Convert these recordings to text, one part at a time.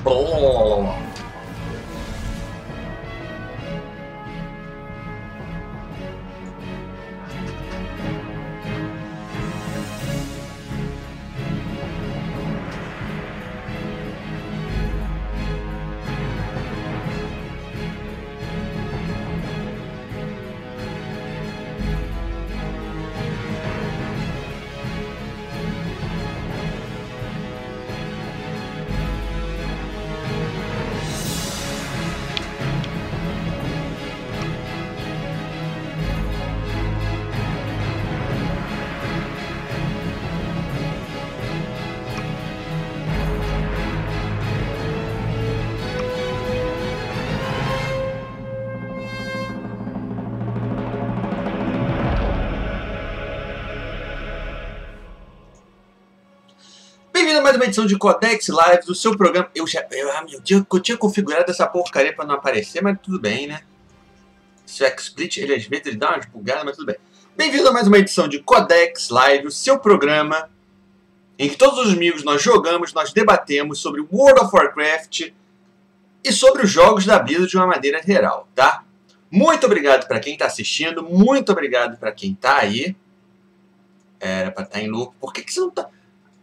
Mais uma edição de Codex Live do seu programa. Eu tinha configurado essa porcaria para não aparecer, mas tudo bem, né? Se o XSplit, ele às vezes ele dá umas bugadas, mas tudo bem. Bem-vindo a mais uma edição de Codex Live, o seu programa em que todos os amigos nós jogamos, nós debatemos sobre World of Warcraft e sobre os jogos da Blizzard de uma maneira geral, tá? Muito obrigado para quem está assistindo, muito obrigado para quem está aí. Era para estar em loop. Por que você não está...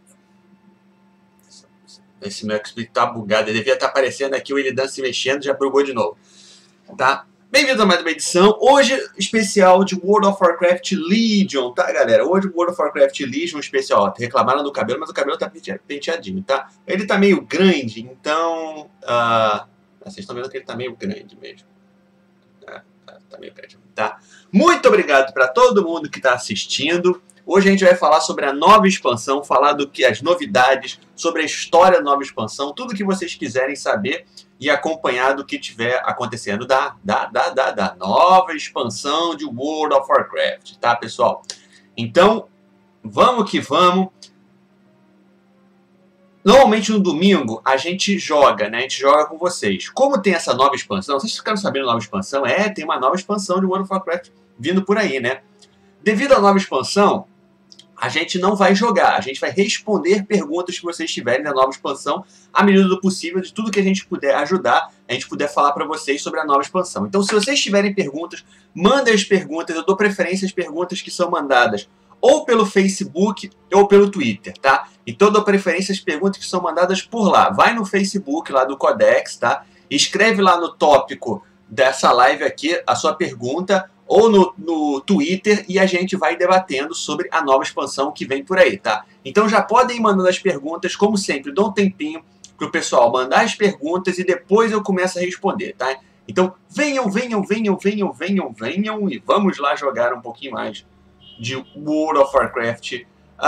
Esse meu XSplit tá bugado, ele devia estar aparecendo aqui o Illidan se mexendo, já bugou de novo. Tá? Bem-vindo a mais uma edição, hoje especial de World of Warcraft Legion, tá galera? Hoje World of Warcraft Legion especial, ó, reclamaram do cabelo, mas o cabelo tá penteadinho, tá? Ele tá meio grande, então... vocês estão vendo que ele tá meio grande mesmo. Tá meio grande, tá? Muito obrigado para todo mundo que tá assistindo. Hoje a gente vai falar sobre a nova expansão, falar do que as novidades, sobre a história da nova expansão, tudo que vocês quiserem saber e acompanhar do que estiver acontecendo da nova expansão de World of Warcraft, tá, pessoal? Então, vamos que vamos. Normalmente no domingo a gente joga, né? A gente joga com vocês. Como tem essa nova expansão, vocês ficaram sabendo da nova expansão? Tem uma nova expansão de World of Warcraft vindo por aí, né? Devido à nova expansão, a gente não vai jogar, a gente vai responder perguntas que vocês tiverem da nova expansão à medida do possível, de tudo que a gente puder ajudar, a gente puder falar para vocês sobre a nova expansão. Então, se vocês tiverem perguntas, mandem as perguntas, eu dou preferência às perguntas que são mandadas ou pelo Facebook ou pelo Twitter, tá? Então, eu dou preferência às perguntas que são mandadas por lá. Vai no Facebook lá do Codex, tá? Escreve lá no tópico dessa live aqui a sua pergunta, ou no Twitter, e a gente vai debatendo sobre a nova expansão que vem por aí, tá? Então já podem ir mandando as perguntas, como sempre, dou um tempinho pro pessoal mandar as perguntas e depois eu começo a responder, tá? Então venham e vamos lá jogar um pouquinho mais de World of Warcraft.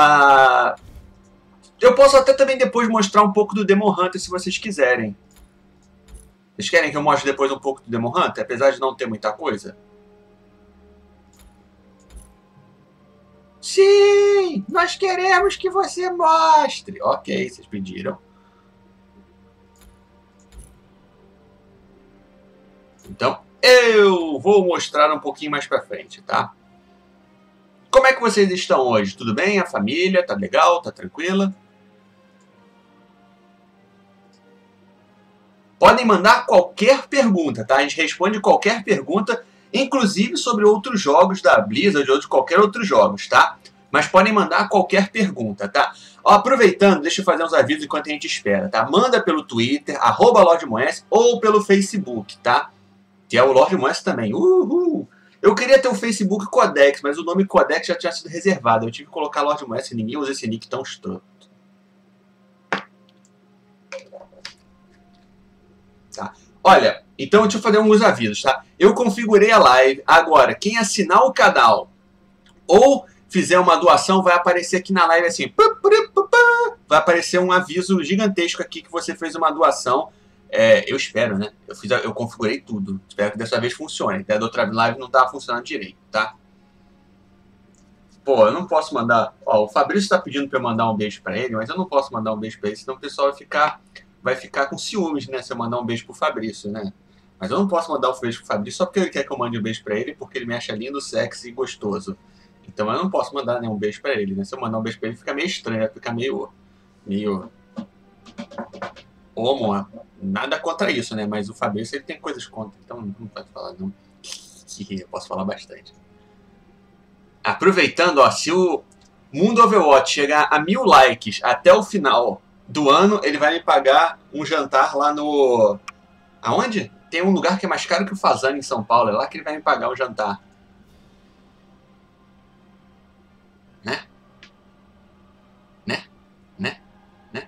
Eu posso até também depois mostrar um pouco do Demon Hunter se vocês quiserem. Vocês querem que eu mostre depois um pouco do Demon Hunter, apesar de não ter muita coisa? Sim, nós queremos que você mostre. Ok, vocês pediram. Então, eu vou mostrar um pouquinho mais pra frente, tá? Como é que vocês estão hoje? Tudo bem? A família? Tá legal? Tá tranquila? Podem mandar qualquer pergunta, tá? A gente responde qualquer pergunta, inclusive sobre outros jogos da Blizzard ou de qualquer outros jogos, tá? Mas podem mandar qualquer pergunta, tá? Ó, aproveitando, deixa eu fazer uns avisos enquanto a gente espera, tá? Manda pelo Twitter, @LordMoes, ou pelo Facebook, tá? Que é o Lord Moes também. Uhul! Eu queria ter o Facebook Codex, mas o nome Codex já tinha sido reservado. Eu tive que colocar Lord Moes, ninguém usa esse nick tão estroto. Tá? Olha, então deixa eu fazer alguns avisos, tá? Eu configurei a live. Agora, quem assinar o canal ou fizer uma doação, vai aparecer aqui na live assim. Vai aparecer um aviso gigantesco aqui que você fez uma doação. Eu espero, né? Eu configurei tudo. Espero que dessa vez funcione. Até da outra live não estava funcionando direito, tá? Pô, eu não posso mandar... Ó, o Fabrício está pedindo para eu mandar um beijo para ele, mas eu não posso mandar um beijo para ele, senão o pessoal vai ficar com ciúmes, né? Se eu mandar um beijo pro Fabrício, né? Mas eu não posso mandar um beijo pro Fabrício só porque ele quer que eu mande um beijo para ele, porque ele me acha lindo, sexy e gostoso. Então eu não posso mandar nenhum beijo para ele, né? Se eu mandar um beijo para ele, fica meio estranho, vai ficar meio... Ô, amor, nada contra isso, né? Mas o Fabrício, ele tem coisas contra, então não pode falar, não. Que eu posso falar bastante. Aproveitando, ó, se o Mundo Overwatch chegar a 1000 likes até o final do ano, ele vai me pagar um jantar lá no... Aonde? Tem um lugar que é mais caro que o Fazano em São Paulo. É lá que ele vai me pagar um jantar. Né? Né? Né? Né?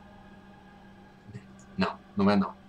Não, não é não.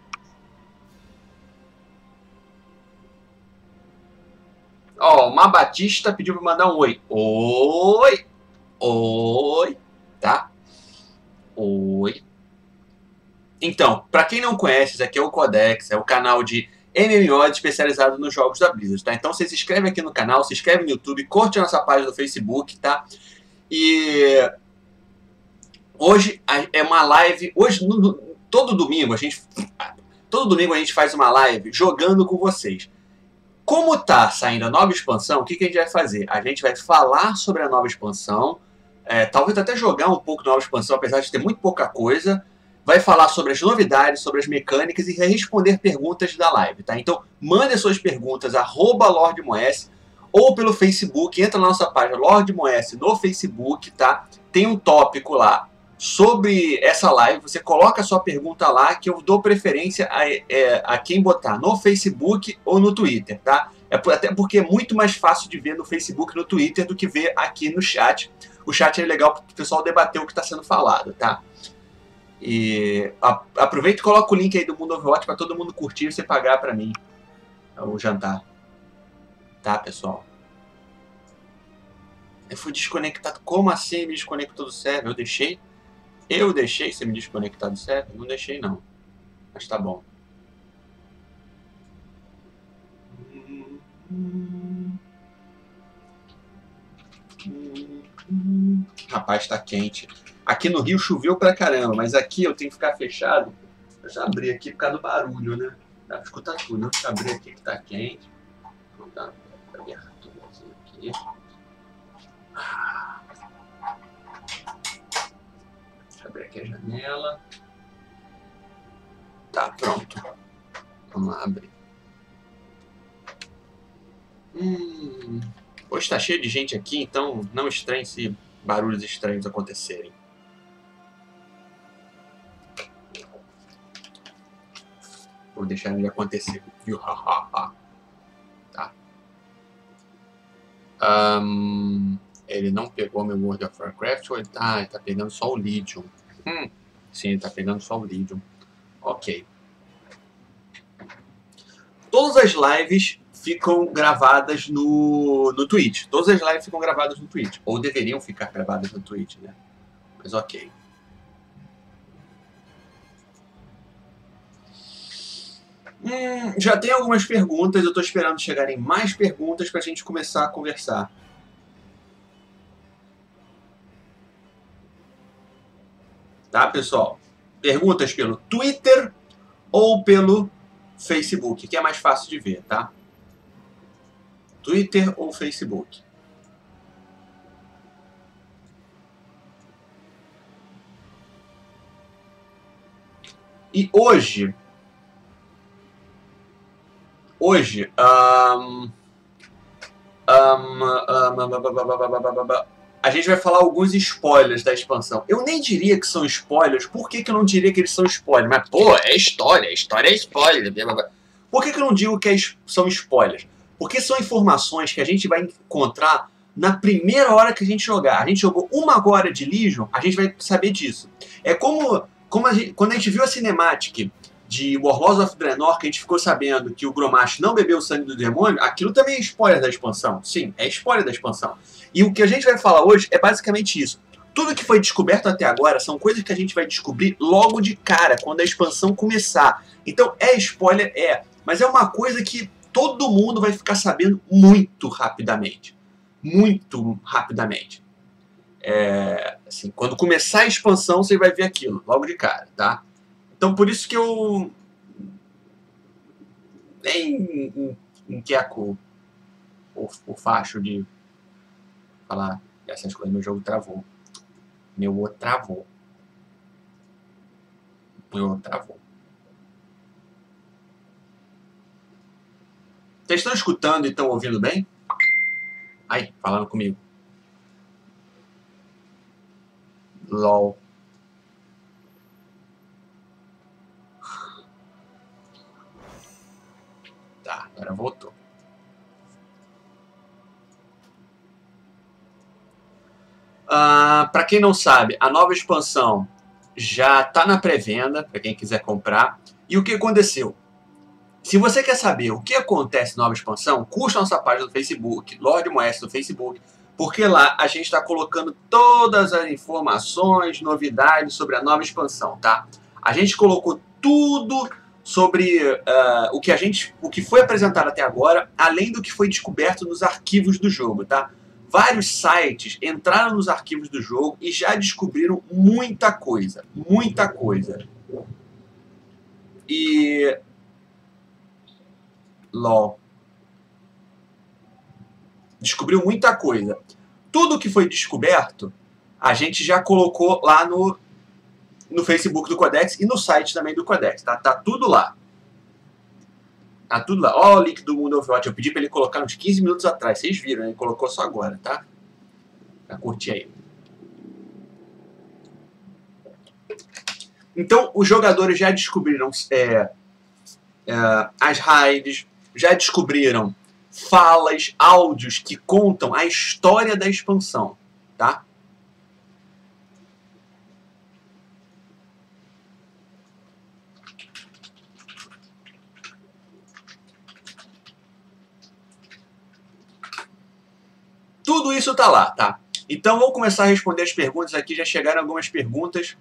Ó, o Má Batista pediu pra mandar um oi. Oi! Oi! Tá? Oi! Então, pra quem não conhece, isso aqui é o Codex, é o canal de MMO especializado nos jogos da Blizzard, tá? Então você se inscreve aqui no canal, se inscreve no YouTube, curte a nossa página do Facebook, tá? E hoje é uma live, hoje todo domingo a gente faz uma live jogando com vocês. Como tá saindo a nova expansão, o que a gente vai fazer? A gente vai falar sobre a nova expansão, talvez até jogar um pouco da nova expansão, apesar de ter muito pouca coisa. Vai falar sobre as novidades, sobre as mecânicas e vai responder perguntas da live, tá? Então, mande suas perguntas, @LordMoes, ou pelo Facebook, entra na nossa página Lord Moes no Facebook, tá? Tem um tópico lá sobre essa live, você coloca a sua pergunta lá, que eu dou preferência a quem botar no Facebook ou no Twitter, tá? Até porque é muito mais fácil de ver no Facebook e no Twitter do que ver aqui no chat. O chat é legal para o pessoal debater o que está sendo falado, tá? E aproveita e coloca o link aí do Mundo Overwatch para todo mundo curtir e você pagar para mim o jantar. Tá, pessoal? Eu fui desconectado. Como assim me desconectou do server? Eu deixei você me desconectar do server? Não deixei, não. Mas tá bom. Rapaz, tá quente. Aqui no Rio choveu pra caramba, mas aqui eu tenho que ficar fechado. Eu já abri aqui por causa do barulho, né? Dá pra escutar tudo. Não deixa eu abrir aqui que tá quente. Vou dar uma aberturazinha aqui. Deixa eu abrir aqui a janela. Tá, pronto. Vamos abrir. Hoje tá cheio de gente aqui, então não estranhe se barulhos estranhos acontecerem. Vou deixar ele acontecer. Viu? Tá. Ele não pegou meu World of Warcraft ou ele tá pegando só o Legion? Sim, ele tá pegando só o Legion. Ok. Todas as lives ficam gravadas no Twitch. Todas as lives ficam gravadas no Twitch. Ou deveriam ficar gravadas no Twitch, né? Mas ok. Já tem algumas perguntas. Eu tô esperando chegarem mais perguntas pra gente começar a conversar. Tá, pessoal? Perguntas pelo Twitter ou pelo Facebook, que é mais fácil de ver, tá? Twitter ou Facebook. E hoje a gente vai falar alguns spoilers da expansão. Eu nem diria que são spoilers. Por que eu não diria que eles são spoilers? Mas, pô, é história é spoiler. Por que eu não digo que são spoilers? Porque são informações que a gente vai encontrar na primeira hora que a gente jogar. A gente jogou 1 hora de Legion, a gente vai saber disso. É como quando a gente viu a cinemática de Warlords of Draenor, que a gente ficou sabendo que o Grommash não bebeu o sangue do demônio, aquilo também é spoiler da expansão. Sim, é spoiler da expansão. E o que a gente vai falar hoje é basicamente isso. Tudo que foi descoberto até agora são coisas que a gente vai descobrir logo de cara, quando a expansão começar. Então, é spoiler? É. Mas é uma coisa que todo mundo vai ficar sabendo muito rapidamente. Muito rapidamente. Assim, quando começar a expansão, você vai ver aquilo, logo de cara, tá? Então, por isso que eu nem inquieco o facho de falar essas coisas. Meu jogo travou. Meu outro travou. Travou. Vocês estão escutando e estão ouvindo bem? Ai, falando comigo. LOL. Tá, agora voltou. Para quem não sabe, a nova expansão já está na pré-venda, para quem quiser comprar. E o que aconteceu? Se você quer saber o que acontece na nova expansão, curta nossa página do Facebook, Lorde Moeste no Facebook, porque lá a gente está colocando todas as informações, novidades sobre a nova expansão, tá? A gente colocou tudo sobre o que foi apresentado até agora, além do que foi descoberto nos arquivos do jogo, tá? Vários sites entraram nos arquivos do jogo e já descobriram muita coisa. Muita coisa. E... LOL. Descobriu muita coisa. Tudo que foi descoberto, a gente já colocou lá no Facebook do Codex e no site também do Codex. Tá tudo lá. Tá tudo lá. Ó, o link do Mundo Overwatch. Eu pedi pra ele colocar uns 15 minutos atrás. Vocês viram, né? Ele colocou só agora, tá? Pra curtir aí. Então, os jogadores já descobriram as raids, já descobriram falas, áudios que contam a história da expansão, tá? Tudo isso tá lá, tá? Então, vou começar a responder as perguntas aqui. Já chegaram algumas perguntas.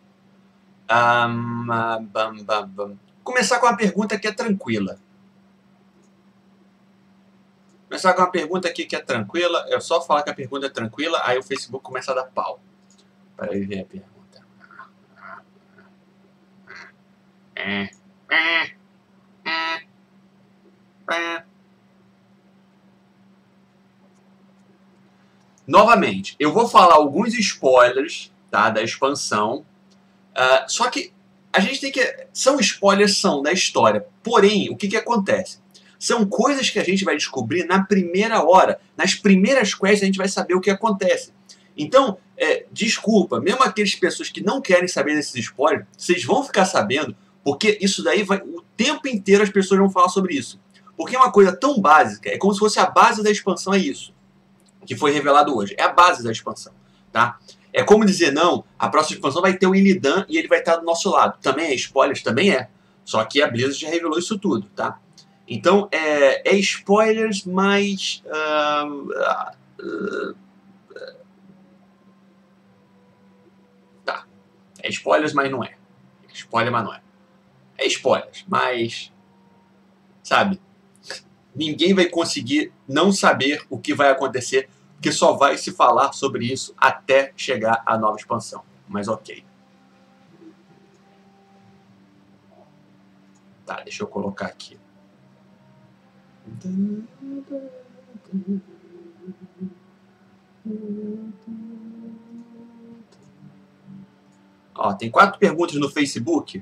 Começar com uma pergunta que é tranquila. Começar com uma pergunta aqui que é tranquila. É só falar que a pergunta é tranquila, aí o Facebook começa a dar pau. Para ele ver a pergunta. Novamente, eu vou falar alguns spoilers, tá, da expansão. Só que a gente tem que... São spoilers, são da história. Porém, o que acontece? São coisas que a gente vai descobrir na primeira hora. Nas primeiras quests a gente vai saber o que acontece. Então, desculpa, mesmo aquelas pessoas que não querem saber desses spoilers, vocês vão ficar sabendo, porque isso daí vai... O tempo inteiro as pessoas vão falar sobre isso. Porque é uma coisa tão básica, é como se fosse a base da expansão, é isso. Que foi revelado hoje. É a base da expansão, tá? É como dizer, não, a próxima expansão vai ter o Illidan e ele vai estar do nosso lado. Também é spoilers? Também é. Só que a Blizzard já revelou isso tudo, tá? Então, é spoilers, mas... tá. É spoilers, mas não é. Spoiler, mas não é. É spoilers, mas... Sabe? Ninguém vai conseguir não saber o que vai acontecer, porque só vai se falar sobre isso até chegar a nova expansão. Mas ok. Tá, deixa eu colocar aqui. Ó, tem 4 perguntas no Facebook.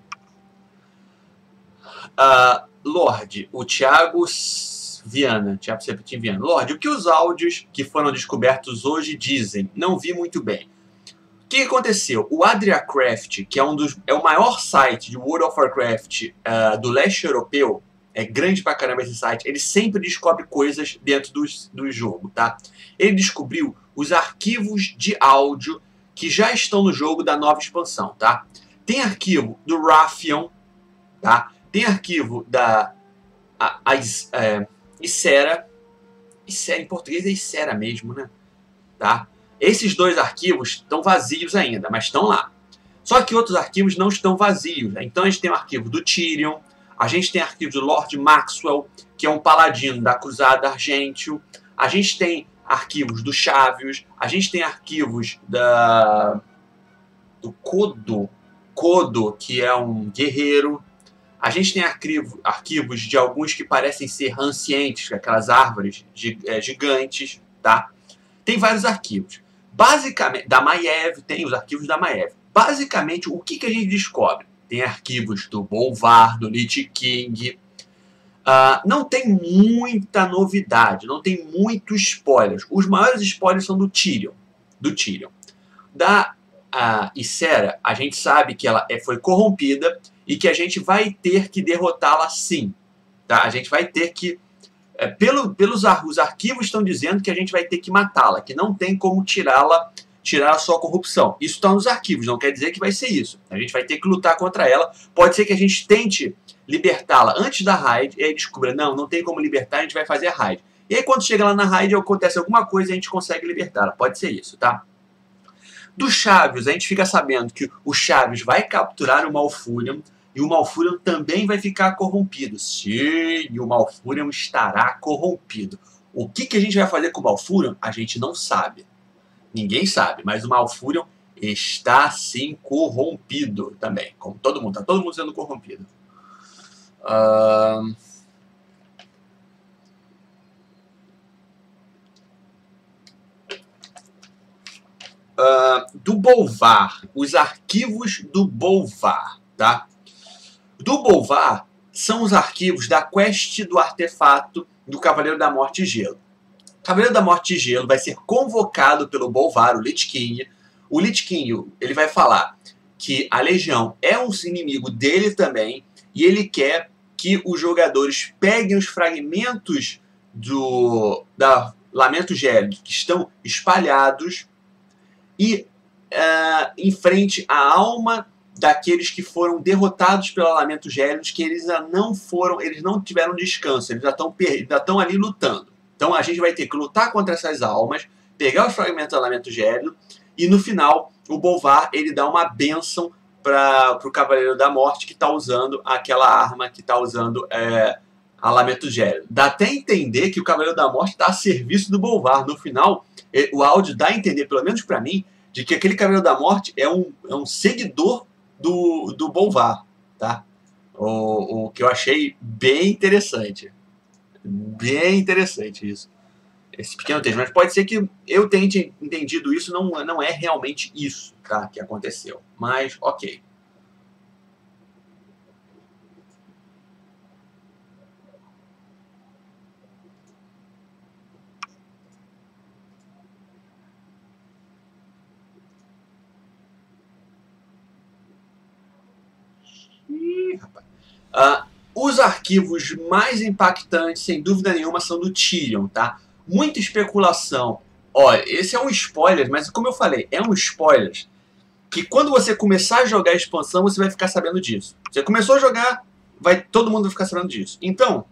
Lorde, o Thiago Viana, Lorde, o que os áudios que foram descobertos hoje dizem? Não vi muito bem. O que aconteceu? O Adriacraft, que é o maior site de World of Warcraft do leste europeu, é grande pra caramba esse site, ele sempre descobre coisas dentro do jogo, tá? Ele descobriu os arquivos de áudio que já estão no jogo da nova expansão, tá? Tem arquivo do Wrathion, tá? Tem arquivo da Ysera. Ysera em português é Ysera mesmo, né? Tá? Esses 2 arquivos estão vazios ainda, mas estão lá. Só que outros arquivos não estão vazios. Né? Então a gente tem o arquivo do Tyrion, a gente tem arquivo do Lord Maxwell, que é um paladino da Cruzada Argêntio, a gente tem arquivos do Chavios, a gente tem arquivos do Kodo, que é um guerreiro, a gente tem arquivos de alguns que parecem ser ancientes, aquelas árvores gigantes, tá? Tem vários arquivos. Basicamente, da Maiev, tem os arquivos da Maiev. Basicamente, o que a gente descobre? tem arquivos do Bolvar, do Lich King. Não tem muita novidade, não tem muitos spoilers. Os maiores spoilers são do Tyrion. Da Ysera, a gente sabe que ela foi corrompida e que a gente vai ter que derrotá-la sim. Tá? A gente vai ter que... os arquivos estão dizendo que a gente vai ter que matá-la, que não tem como tirar a sua corrupção. Isso está nos arquivos, não quer dizer que vai ser isso. A gente vai ter que lutar contra ela. Pode ser que a gente tente libertá-la antes da raid, e aí descubra, não tem como libertar, a gente vai fazer a raid. E aí quando chega lá na raid, acontece alguma coisa e a gente consegue libertá-la. Pode ser isso, tá? Do Chavios, a gente fica sabendo que o Chavios vai capturar o Malfurion, e o Malfurion também vai ficar corrompido. Sim, o Malfurion estará corrompido. O que a gente vai fazer com o Malfurion? A gente não sabe. Ninguém sabe, mas o Malfurion está sim corrompido também. Como todo mundo, está todo mundo sendo corrompido. Do Bolvar, os arquivos do Bolvar, tá? Do Bolvar são os arquivos da quest do artefato do Cavaleiro da Morte e Gelo. O Cavaleiro da Morte e Gelo vai ser convocado pelo Bolvar, o Lich King. O Lich King, ele vai falar que a Legião é um inimigo dele também, e ele quer que os jogadores peguem os fragmentos da Lamento Gélido que estão espalhados e enfrente a alma daqueles que foram derrotados pela Lamento Gélidos, que eles não tiveram descanso, eles já estão ali lutando. Então a gente vai ter que lutar contra essas almas, pegar os fragmentos da Lamento Gélido, e no final o Bolvar ele dá uma bênção para o Cavaleiro da Morte que está usando aquela arma, que está usando a Lamento Gélido. Dá até entender que o Cavaleiro da Morte está a serviço do Bolvar. No final, o áudio dá a entender, pelo menos para mim, de que aquele Cavaleiro da Morte é um seguidor do Bolvar, tá? O que eu achei bem interessante. Bem interessante isso. Esse pequeno texto. Mas pode ser que eu tenha entendido isso, não é realmente isso, tá, que aconteceu. Mas, ok. Ih, rapaz. Os arquivos mais impactantes, sem dúvida nenhuma, são do Tyrion, tá? Muita especulação. Olha, esse é um spoiler, mas como eu falei, é um spoiler que quando você começar a jogar a expansão, você vai ficar sabendo disso. Você começou a jogar, todo mundo vai ficar sabendo disso. Então,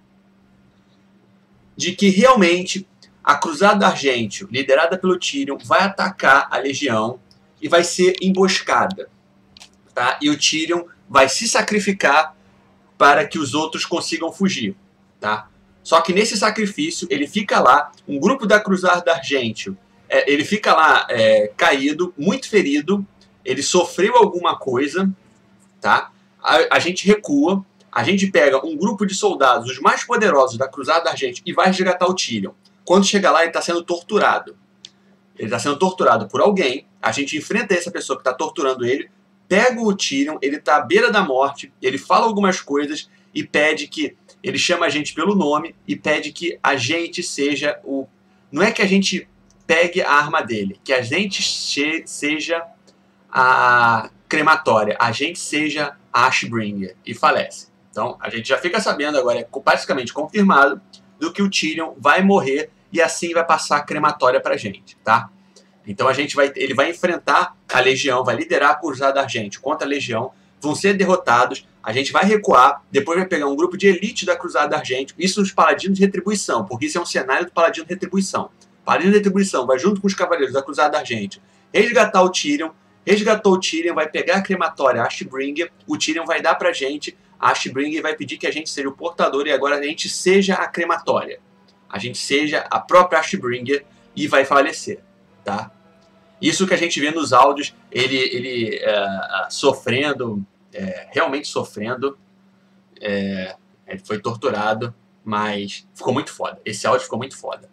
de que realmente a Cruzada Argêntio, liderada pelo Tyrion, vai atacar a Legião e vai ser emboscada, tá? E o Tyrion vai se sacrificar para que os outros consigam fugir, tá? Só que nesse sacrifício, ele fica lá, um grupo da Cruzada Argêntio, ele fica lá caído, muito ferido, ele sofreu alguma coisa, tá? A gente recua, a gente pega um grupo de soldados, os mais poderosos da Cruzada Argêntio, e vai resgatar o Tyrion. Quando chega lá, ele está sendo torturado. Ele está sendo torturado por alguém, a gente enfrenta essa pessoa que está torturando ele, pega o Tyrion, ele está à beira da morte, ele fala algumas coisas e pede que... Ele chama a gente pelo nome e pede que a gente seja o... Não é que a gente pegue a arma dele, que a gente seja a crematória, a gente seja a Ashbringer, e falece. Então, a gente já fica sabendo agora, é praticamente confirmado, do que o Tyrion vai morrer e assim vai passar a crematória pra gente, tá? Então ele vai enfrentar a Legião, vai liderar a Cruzada Argêntio contra a Legião, vão ser derrotados, a gente vai recuar, depois vai pegar um grupo de elite da Cruzada Argêntio, isso nos Paladinos de Retribuição, porque isso é um cenário do Paladino de Retribuição. Paladino de Retribuição vai junto com os Cavaleiros da Cruzada Argêntio resgatar o Tyrion, resgatou o Tyrion, vai pegar a crematória Ashbringer, o Tyrion vai dar pra gente, a Ashbringer vai pedir que a gente seja o portador e agora a gente seja a crematória. A gente seja a própria Ashbringer e vai falecer, tá? Isso que a gente vê nos áudios, ele sofrendo, realmente sofrendo, ele foi torturado, mas ficou muito foda. Esse áudio ficou muito foda.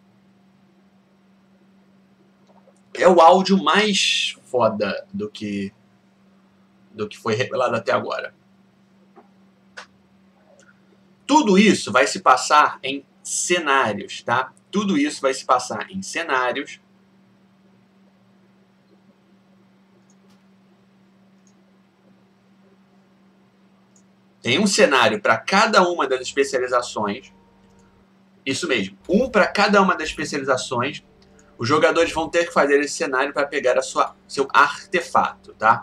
É o áudio mais foda do que foi revelado até agora. Tudo isso vai se passar em cenários, tá? Tudo isso vai se passar em cenários. Tem um cenário para cada uma das especializações. Isso mesmo, um para cada uma das especializações. Os jogadores vão ter que fazer esse cenário para pegar seu artefato, tá?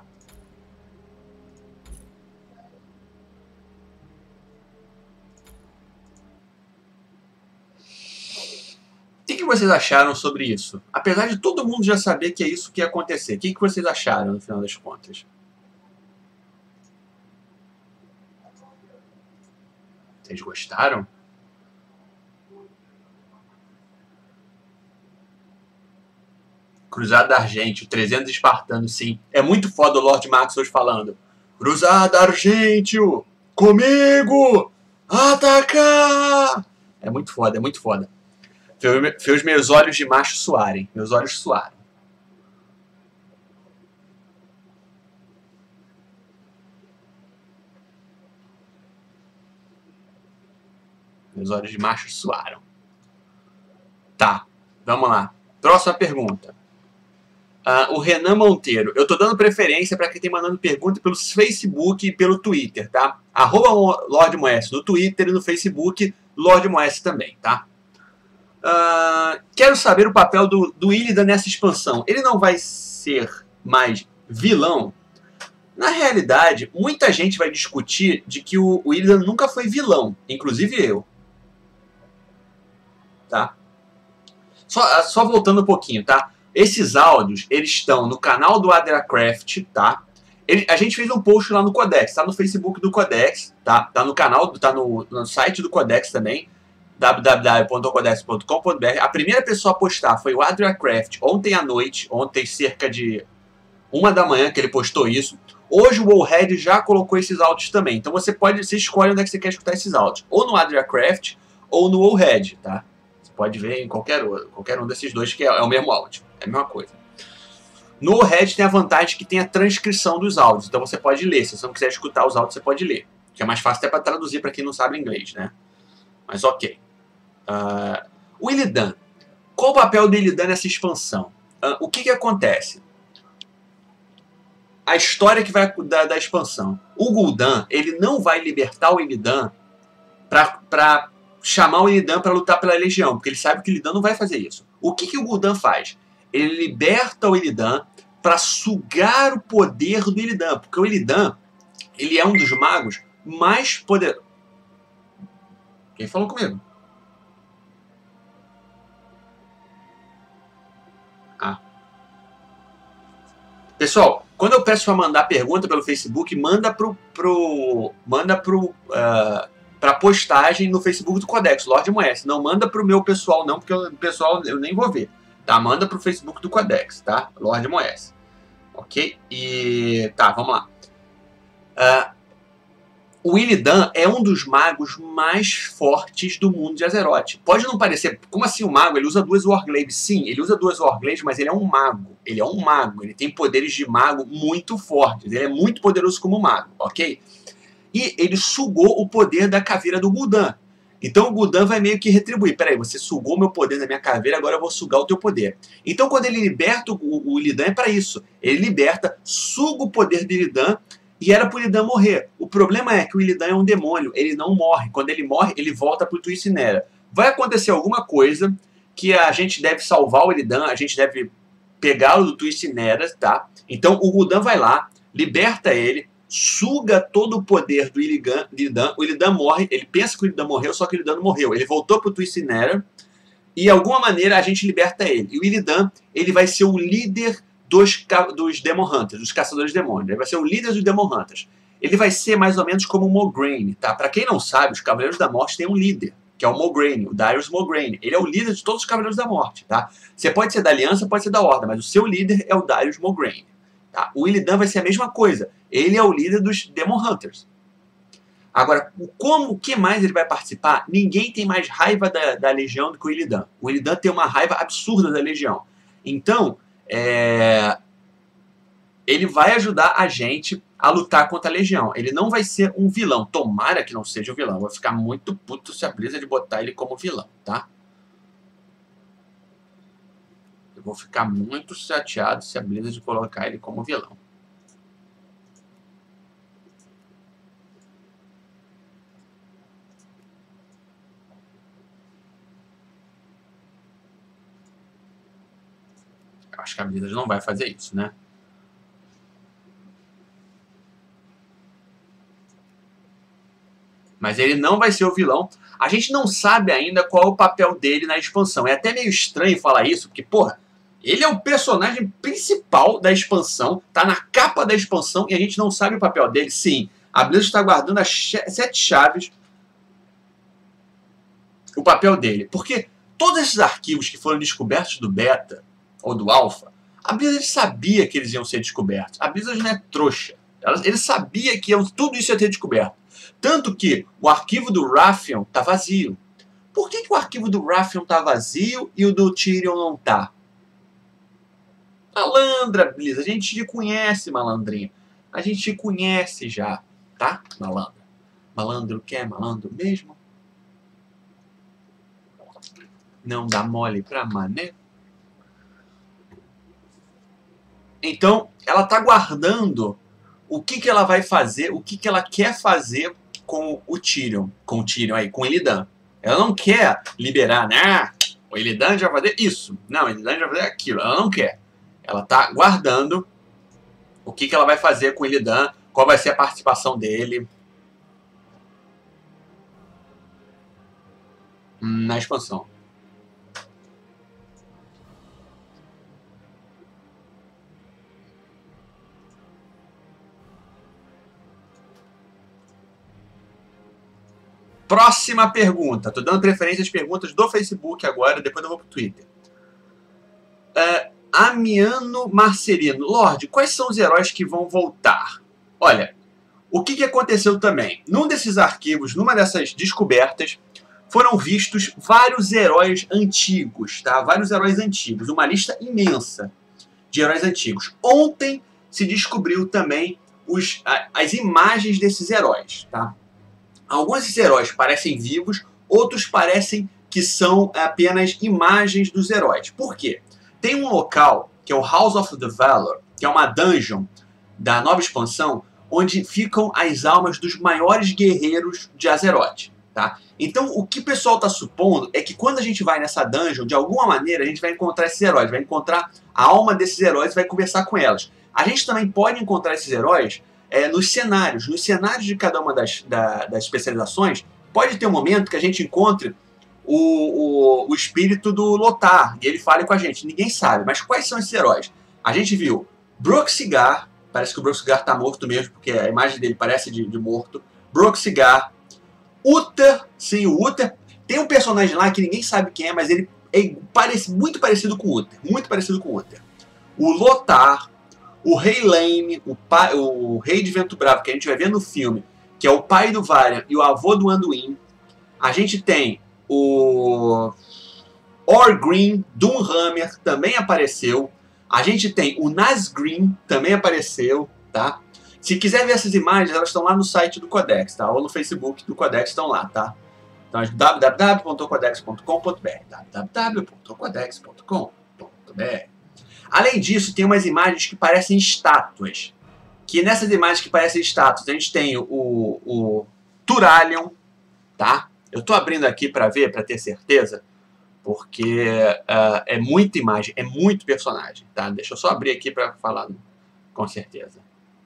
O que vocês acharam sobre isso? Apesar de todo mundo já saber que é isso que ia acontecer, o que vocês acharam no final das contas? Vocês gostaram? Cruzada Argente, 300 espartanos, sim. É muito foda o Lord Maxwell falando. Cruzada Argentio, comigo! Atacar! É muito foda, é muito foda. Fez meus olhos de macho suarem. Meus olhos suaram. Meus olhos de macho suaram. Tá, vamos lá. Próxima pergunta. O Renan Monteiro. Eu tô dando preferência para quem tem mandando pergunta pelo Facebook e pelo Twitter, tá? @LordMoes no Twitter e no Facebook, Lord Moes também, tá? Quero saber o papel do Illidan nessa expansão. Ele não vai ser mais vilão? Na realidade, muita gente vai discutir de que o Illidan nunca foi vilão, inclusive eu. Tá? Só voltando um pouquinho, tá? Esses áudios, eles estão no canal do AdraCraft, tá? A gente fez um post lá no Codex, tá no Facebook do Codex, tá? Tá no canal, tá no site do Codex também, www.codex.com.br. A primeira pessoa a postar foi o AdraCraft ontem à noite, ontem cerca de 1 da manhã que ele postou isso. Hoje o Wallhead já colocou esses áudios também, então você escolhe onde é que você quer escutar esses áudios, ou no AdraCraft ou no Wallhead, tá? Pode ver em qualquer um desses dois, que é o mesmo áudio. É a mesma coisa. No Wallhead tem a vantagem que tem a transcrição dos áudios. Então você pode ler. Se você não quiser escutar os áudios, você pode ler. Que é mais fácil até para traduzir para quem não sabe inglês, né? Mas ok. O Illidan. Qual o papel do Illidan nessa expansão? O que acontece? A história que vai da expansão. O Gul'dan, ele não vai libertar o Illidan para chamar o Illidan para lutar pela Legião, porque ele sabe que o Illidan não vai fazer isso. O que o Gul'dan faz? Ele liberta o Illidan para sugar o poder do Illidan, porque o Illidan, ele é um dos magos mais poderosos. Quem falou comigo? Pessoal, quando eu peço para mandar pergunta pelo Facebook, manda para postagem no Facebook do Codex, Lord Moes. Não manda para o meu pessoal não, porque o pessoal eu nem vou ver. Tá? Manda para o Facebook do Codex, tá? Lord Moes. Ok? E tá, vamos lá. O Illidan é um dos magos mais fortes do mundo de Azeroth. Pode não parecer... Como assim o mago? Ele usa 2 Warglaives. Sim, ele usa 2 Warglaives, mas ele é um mago. Ele é um mago. Ele tem poderes de mago muito fortes. Ele é muito poderoso como mago, ok? E ele sugou o poder da caveira do Gul'dan. Então o Gul'dan vai meio que retribuir. Peraí, você sugou meu poder da minha caveira, agora eu vou sugar o teu poder. Então quando ele liberta o Illidan é para isso. Ele liberta, suga o poder do Illidan e era pro Illidan morrer. O problema é que o Illidan é um demônio, ele não morre. Quando ele morre, ele volta pro Tuicinera. Vai acontecer alguma coisa que a gente deve salvar o Illidan, a gente deve pegá-lo do Tuicinera, tá? Então o Gul'dan vai lá, liberta ele, suga todo o poder do Illidan, o Illidan morre, ele pensa que o Illidan morreu, só que o Illidan não morreu. Ele voltou pro Tuicinera e de alguma maneira a gente liberta ele. E o Illidan, ele vai ser o líder dos Demon Hunters, dos caçadores de demônios. Ele vai ser o líder dos Demon Hunters. Ele vai ser mais ou menos como o Mograine, tá? Pra quem não sabe, os Cavaleiros da Morte têm um líder, que é o Mograine, o Darius Mograine. Ele é o líder de todos os Cavaleiros da Morte, tá? Você pode ser da Aliança, pode ser da Horda, mas o seu líder é o Darius Mograine. Tá? O Illidan vai ser a mesma coisa. Ele é o líder dos Demon Hunters. Agora, o que mais ele vai participar? Ninguém tem mais raiva da Legião do que o Illidan. O Illidan tem uma raiva absurda da Legião. Então, ele vai ajudar a gente a lutar contra a Legião. Ele não vai ser um vilão. Tomara que não seja um vilão. Eu vou ficar muito puto se a Blizzard botar ele como vilão, tá? Eu vou ficar muito chateado se a Blizzard colocar ele como vilão. Eu acho que a Blizzard não vai fazer isso, né? Mas ele não vai ser o vilão. A gente não sabe ainda qual é o papel dele na expansão. É até meio estranho falar isso, porque, porra, ele é o personagem principal da expansão, tá na capa da expansão e a gente não sabe o papel dele. Sim, a Blizzard está guardando as 7 chaves, o papel dele. Porque todos esses arquivos que foram descobertos do beta ou do alpha, a Blizzard sabia que eles iam ser descobertos. A Blizzard não é trouxa. Ele sabia que tudo isso ia ter descoberto. Tanto que o arquivo do Wrathion tá vazio. Por que o arquivo do Wrathion tá vazio e o do Tyrion não tá? Malandra, Blizzard. A gente te conhece, malandrinho. A gente te conhece já, tá? Malandro. Malandro quer malandro mesmo? Não dá mole pra mané? Então, ela tá guardando o que ela vai fazer, o que ela quer fazer com o Tyrion. Com o Tyrion aí, com o Illidan. Ela não quer liberar, né? O Illidan já vai fazer isso. Não, o Illidan já vai fazer aquilo. Ela não quer. Ela tá guardando o que ela vai fazer com o Illidan, qual vai ser a participação dele na expansão. Próxima pergunta. Tô dando preferência às perguntas do Facebook agora, depois eu vou pro Twitter. Amiano Marcelino. Lorde, quais são os heróis que vão voltar? Olha, o que aconteceu também? Num desses arquivos, numa dessas descobertas, foram vistos vários heróis antigos, tá? Vários heróis antigos. Uma lista imensa de heróis antigos. Ontem se descobriu também as imagens desses heróis, tá? Alguns desses heróis parecem vivos, outros parecem que são apenas imagens dos heróis. Por quê? Tem um local, que é o House of the Valor, que é uma dungeon da nova expansão, onde ficam as almas dos maiores guerreiros de Azeroth. Tá? Então, o que o pessoal está supondo é que quando a gente vai nessa dungeon, de alguma maneira, a gente vai encontrar esses heróis, vai encontrar a alma desses heróis e vai conversar com elas. A gente também pode encontrar esses heróis nos cenários. Nos cenários de cada uma das especializações, pode ter um momento que a gente encontre o espírito do Lothar, e ele fale com a gente. Ninguém sabe, mas quais são esses heróis? A gente viu Broxigar, parece que o Broxigar está morto mesmo, porque a imagem dele parece de morto. Broxigar, Uther, sim, o Uther. Tem um personagem lá que ninguém sabe quem é, mas ele é muito parecido com o Uther. Muito parecido com o Uther. O Lothar, o Rei Lane, o Rei de Vento Bravo, que a gente vai ver no filme, que é o pai do Varian e o avô do Anduin. A gente tem o Orgrim, Doomhammer, também apareceu. A gente tem o Nazgrim, também apareceu, tá? Se quiser ver essas imagens, elas estão lá no site do Codex, tá? Ou no Facebook do Codex estão lá, tá? Então, www.codex.com.br www.codex.com.br. Além disso, tem umas imagens que parecem estátuas. Que nessas imagens que parecem estátuas, a gente tem o Turalion, tá? Eu tô abrindo aqui para ver, para ter certeza, porque é muita imagem, é muito personagem, tá? Deixa eu só abrir aqui para falar com certeza.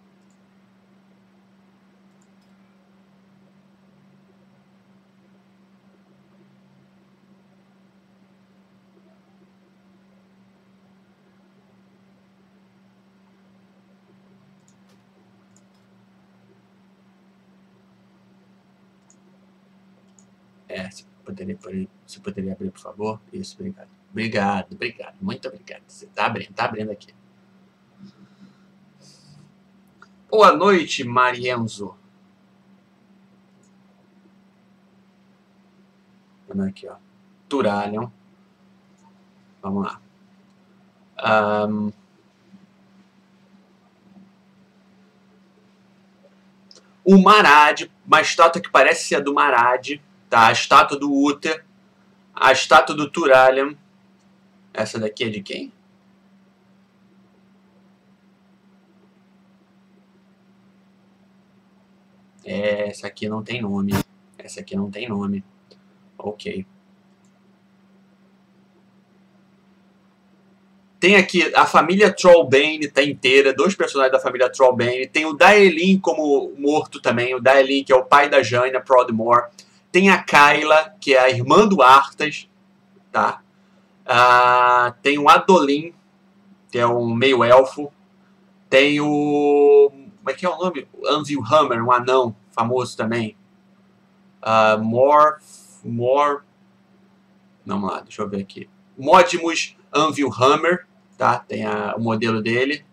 Se poderia abrir, por favor? Isso, obrigado. Obrigado. Muito obrigado. Você tá abrindo aqui. Boa noite, Marienzo. Vamos aqui, ó. Turalion. Vamos lá. O Marad, uma estátua que parece ser a do Marad, tá? A estátua do Uther, a estátua do Turalyon. Essa daqui é de quem? Essa aqui não tem nome. Essa aqui não tem nome. Ok. Tem aqui a família Trollbane, tá inteira, 2 personagens da família Trollbane. Tem o Daelin como morto também, o Daelin, que é o pai da Jaina Prodmore. Tem a Kyla, que é a irmã do Arthas, tá? Tem o Adolin, que é um meio-elfo. Tem o... Como é que é o nome? Anvil Hammer, um anão famoso também. Vamos lá, deixa eu ver aqui. Modimus Anvil Hammer, tá? Tem o modelo dele.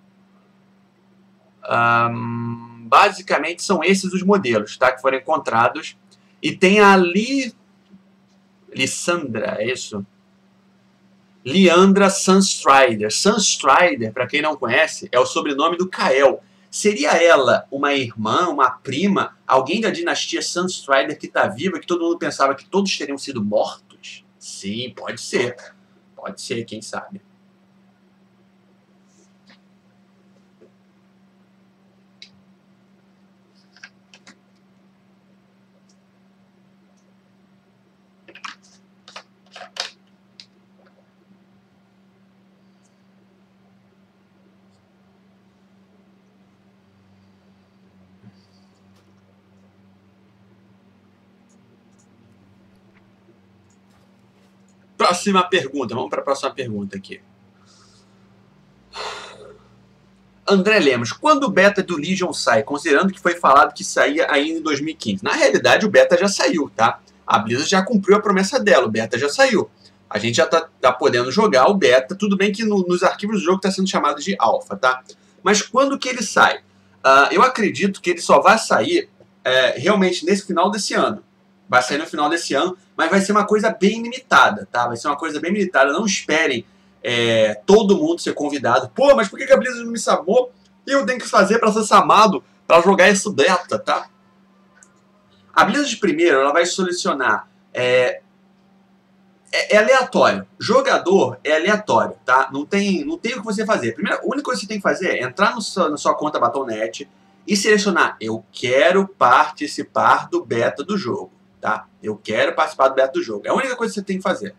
Basicamente são esses os modelos, tá? Que foram encontrados. E tem a Lissandra, é isso? Liandra Sunstrider. Sunstrider, para quem não conhece, é o sobrenome do Kael. Seria ela uma irmã, uma prima, alguém da dinastia Sunstrider que está viva, que todo mundo pensava que todos teriam sido mortos? Sim, pode ser. Pode ser, quem sabe. Próxima pergunta. Vamos para a próxima pergunta aqui. André Lemos, quando o beta do Legion sai? Considerando que foi falado que saía ainda em 2015. Na realidade, o beta já saiu, tá? A Blizzard já cumpriu a promessa dela, o beta já saiu. A gente já tá podendo jogar o beta, tudo bem que nos arquivos do jogo está sendo chamado de alpha, tá? Mas quando que ele sai? Eu acredito que ele só vai sair realmente nesse final desse ano. Vai sair no final desse ano, mas vai ser uma coisa bem limitada, tá? Vai ser uma coisa bem limitada. Não esperem todo mundo ser convidado. Pô, mas por que a Blizzard não me chamou? E eu tenho que fazer para ser chamado para jogar esse beta, tá? A Blizzard primeiro, ela vai selecionar aleatório. Jogador é aleatório, tá? Não tem o que você fazer. Primeiro, a única coisa que você tem que fazer é entrar na sua conta Battle.net e selecionar: eu quero participar do beta do jogo, tá? Eu quero participar do beta do jogo. É a única coisa que você tem que fazer.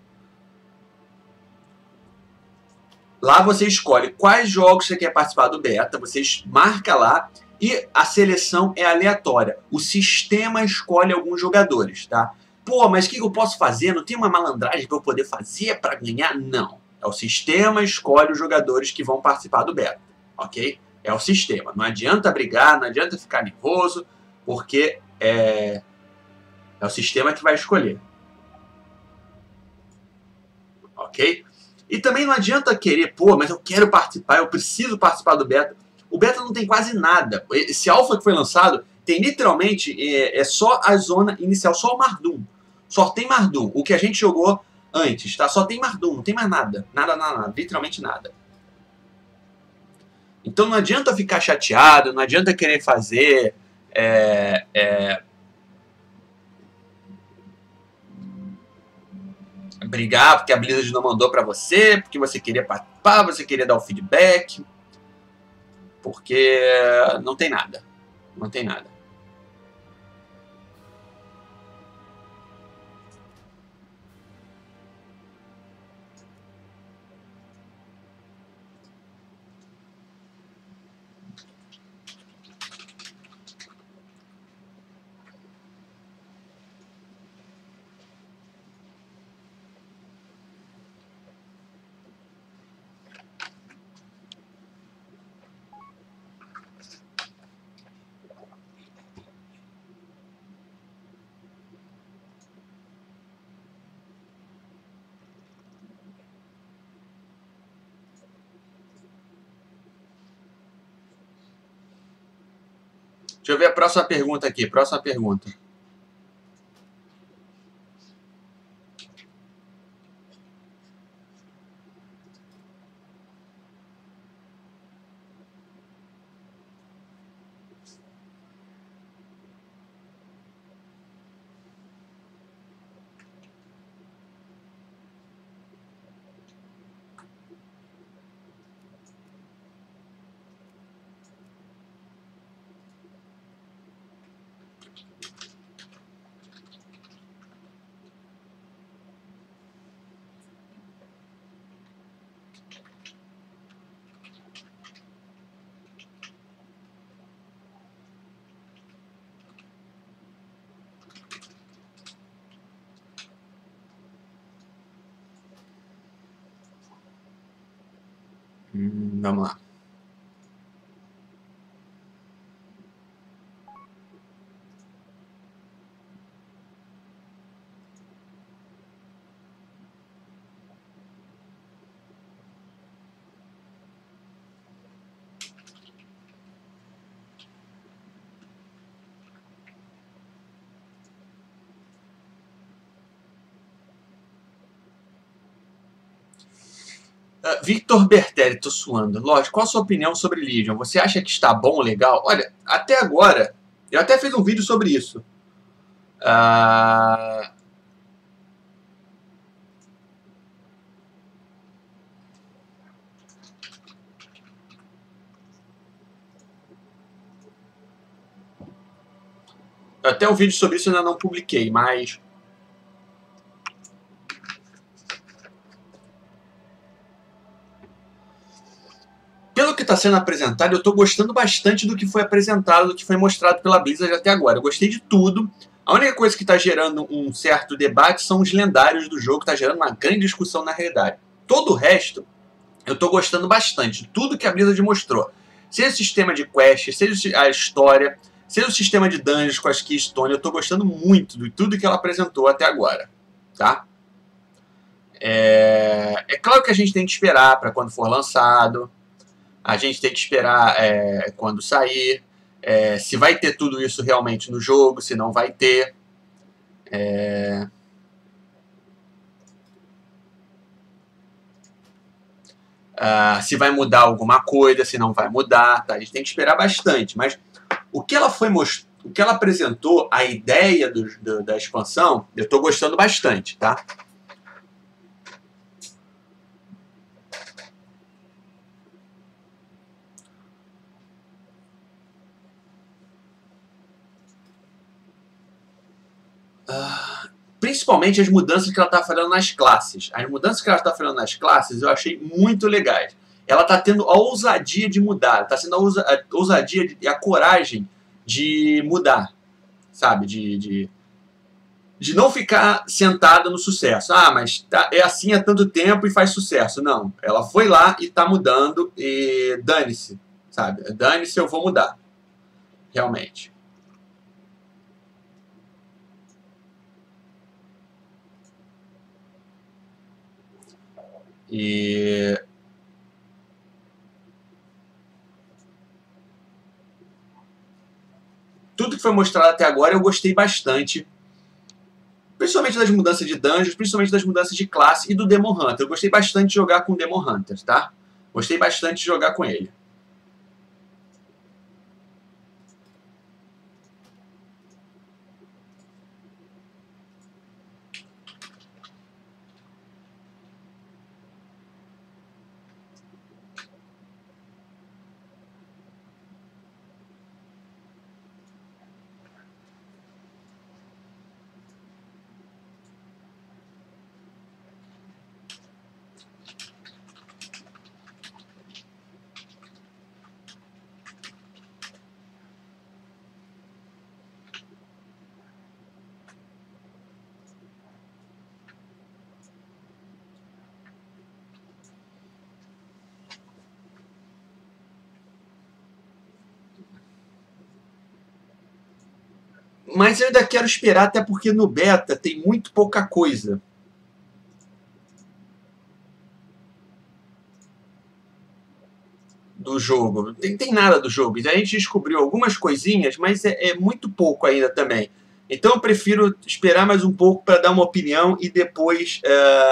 Lá você escolhe quais jogos você quer participar do beta, você marca lá e a seleção é aleatória. O sistema escolhe alguns jogadores, tá? Pô, mas o que eu posso fazer? Não tem uma malandragem para eu poder fazer para ganhar? Não. É o sistema escolhe os jogadores que vão participar do beta, ok? É o sistema. Não adianta brigar, não adianta ficar nervoso, porque é o sistema que vai escolher, ok? E também não adianta querer, pô, mas eu quero participar, eu preciso participar do beta. O beta não tem quase nada. Esse alpha que foi lançado tem literalmente só a zona inicial, só o Mardum. Só tem Mardum. O que a gente jogou antes, tá? Só tem Mardum, não tem mais nada. Nada, literalmente nada. Então não adianta ficar chateado, não adianta querer fazer brigar porque a Blizzard não mandou para você, porque você queria participar, você queria dar o feedback, porque não tem nada. Não tem nada. Deixa eu ver a próxima pergunta aqui. Próxima pergunta. Vamos lá. Victor Bertelli, tô suando. Lógico, qual a sua opinião sobre Legion? Você acha que está bom, legal? Olha, até agora, eu até fiz um vídeo sobre isso. Até um vídeo sobre isso eu ainda não publiquei, mas... Pelo que está sendo apresentado, eu estou gostando bastante do que foi apresentado, do que foi mostrado pela Blizzard até agora. Eu gostei de tudo. A única coisa que está gerando um certo debate são os lendários do jogo, está gerando uma grande discussão na realidade. Todo o resto, eu estou gostando bastante. Tudo que a Blizzard mostrou. Seja o sistema de quest, seja a história, seja o sistema de dungeons com as Keystone, eu estou gostando muito de tudo que ela apresentou até agora. Tá? É claro que a gente tem que esperar para quando for lançado. A gente tem que esperar quando sair, se vai ter tudo isso realmente no jogo, se não vai ter. Se vai mudar alguma coisa, se não vai mudar. Tá? A gente tem que esperar bastante. Mas o que ela apresentou, a ideia da expansão, eu estou gostando bastante. Tá? Principalmente as mudanças que ela está fazendo nas classes. As mudanças que ela está fazendo nas classes eu achei muito legais. Ela está tendo a ousadia de mudar, está sendo a ousadia e a coragem de mudar, sabe? De não ficar sentada no sucesso. Ah, mas é assim há tanto tempo e faz sucesso. Não, ela foi lá e está mudando e dane-se, sabe? Dane-se, eu vou mudar, realmente. E tudo que foi mostrado até agora eu gostei bastante. Principalmente das mudanças de dungeons, principalmente das mudanças de classe e do Demon Hunter. Eu gostei bastante de jogar com o Demon Hunter, tá? Gostei bastante de jogar com ele. Mas eu ainda quero esperar, até porque no beta tem muito pouca coisa do jogo. Não tem nada do jogo. A gente descobriu algumas coisinhas, mas é muito pouco ainda também. Então eu prefiro esperar mais um pouco para dar uma opinião e depois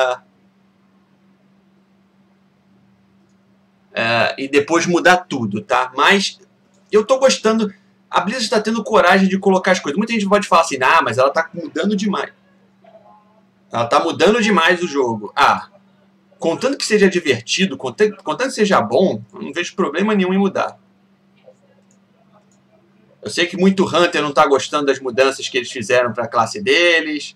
mudar tudo, tá? Mas eu tô gostando. A Blizzard está tendo coragem de colocar as coisas. Muita gente pode falar assim, ah, mas ela tá mudando demais. Ela tá mudando demais o jogo. Ah, contanto que seja divertido, contanto que seja bom, eu não vejo problema nenhum em mudar. Eu sei que muito Hunter não tá gostando das mudanças que eles fizeram para a classe deles.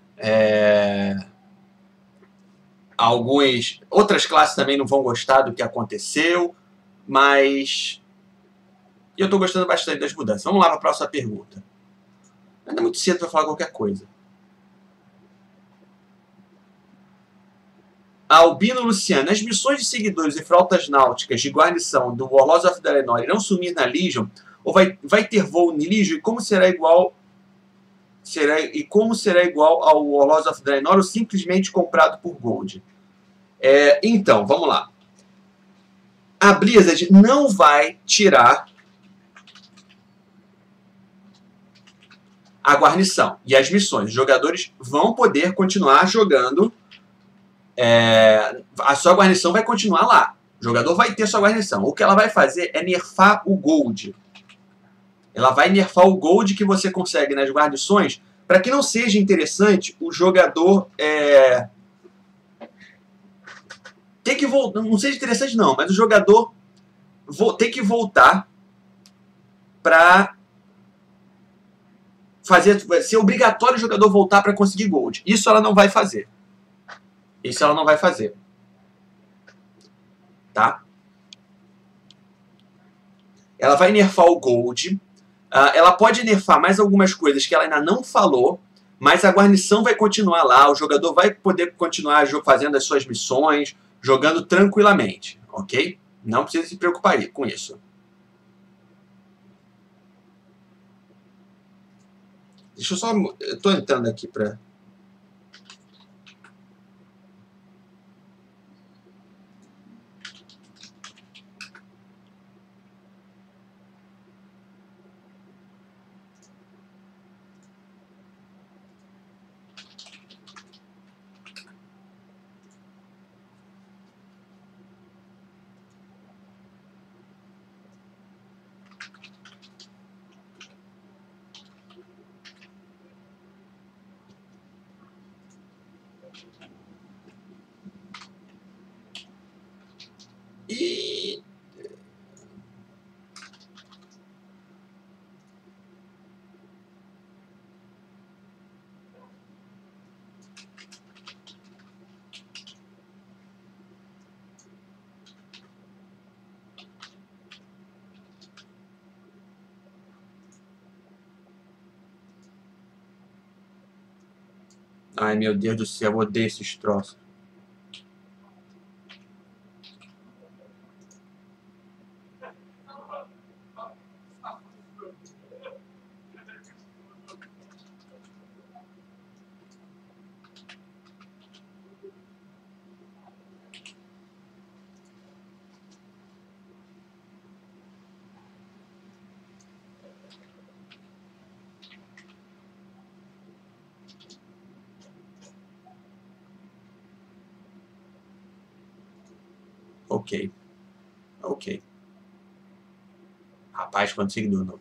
Outras classes também não vão gostar do que aconteceu, mas eu estou gostando bastante das mudanças. Vamos lá para a próxima pergunta. Ainda é muito cedo para falar qualquer coisa. Albino Luciano, as missões de seguidores e frautas náuticas de guarnição do Warlords of Draenor irão sumir na Legion? Ou vai ter voo em Legion? E como será igual ao Warlords of Draenor ou simplesmente comprado por Gold? Então, vamos lá. A Blizzard não vai tirar a guarnição e as missões. Os jogadores vão poder continuar jogando. A sua guarnição vai continuar lá. O jogador vai ter sua guarnição. O que ela vai fazer é nerfar o Gold. Ela vai nerfar o Gold que você consegue nas guarnições para que não seja interessante o jogador ter que voltar. Não seja interessante não, mas o jogador ter que voltar para ser obrigatório o jogador voltar para conseguir Gold. Isso ela não vai fazer. Isso ela não vai fazer. Tá? Ela vai nerfar o Gold. Ela pode nerfar mais algumas coisas que ela ainda não falou, mas a guarnição vai continuar lá. O jogador vai poder continuar fazendo as suas missões, jogando tranquilamente. Ok? Não precisa se preocupar com isso. Deixa eu só... Eu estou entrando aqui para... E... Ai, meu Deus do céu, eu odeio esses troços. Ok. Ok. Rapaz, quanto seguidor novo.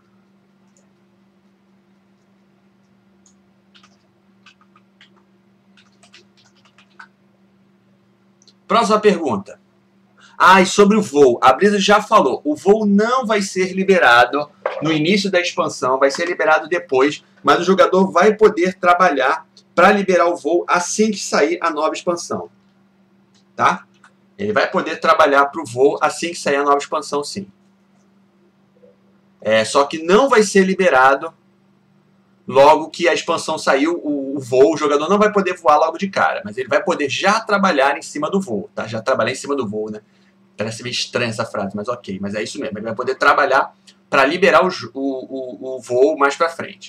Próxima pergunta. E sobre o voo. A Blizzard já falou. O voo não vai ser liberado no início da expansão. Vai ser liberado depois. Mas o jogador vai poder trabalhar para liberar o voo assim que sair a nova expansão. Tá? Ele vai poder trabalhar para o voo assim que sair a nova expansão, sim. Só que não vai ser liberado logo que a expansão saiu, o voo, o jogador não vai poder voar logo de cara, mas ele vai poder já trabalhar em cima do voo, tá? Já trabalhar em cima do voo, né? Parece meio estranha essa frase, mas ok. Mas é isso mesmo, ele vai poder trabalhar para liberar o voo mais para frente.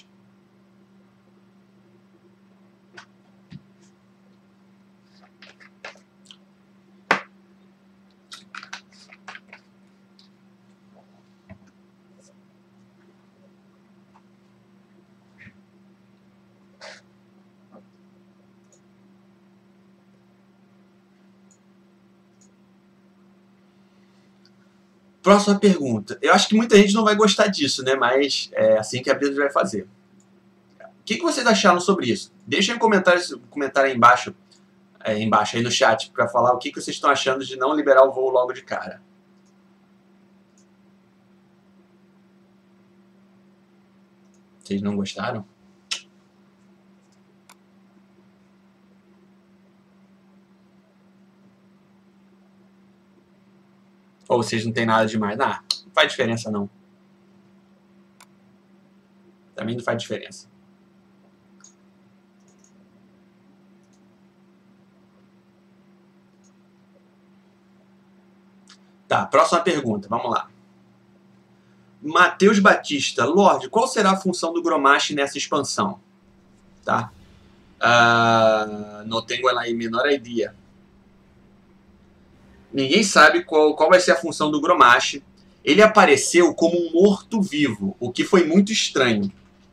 Próxima pergunta. Eu acho que muita gente não vai gostar disso, né? Mas é assim que a Blizzard vai fazer. O que vocês acharam sobre isso? Deixem um comentário aí embaixo, aí no chat, para falar o que vocês estão achando de não liberar o voo logo de cara. Vocês não gostaram? Ou vocês não tem nada demais? Não faz diferença não. Também não faz diferença. Tá, próxima pergunta, vamos lá. Matheus Batista, Lorde, qual será a função do Grommash nessa expansão? Tá? Não tenho a menor ideia. Ninguém sabe qual vai ser a função do Grommash. Ele apareceu como um morto-vivo, o que foi muito estranho.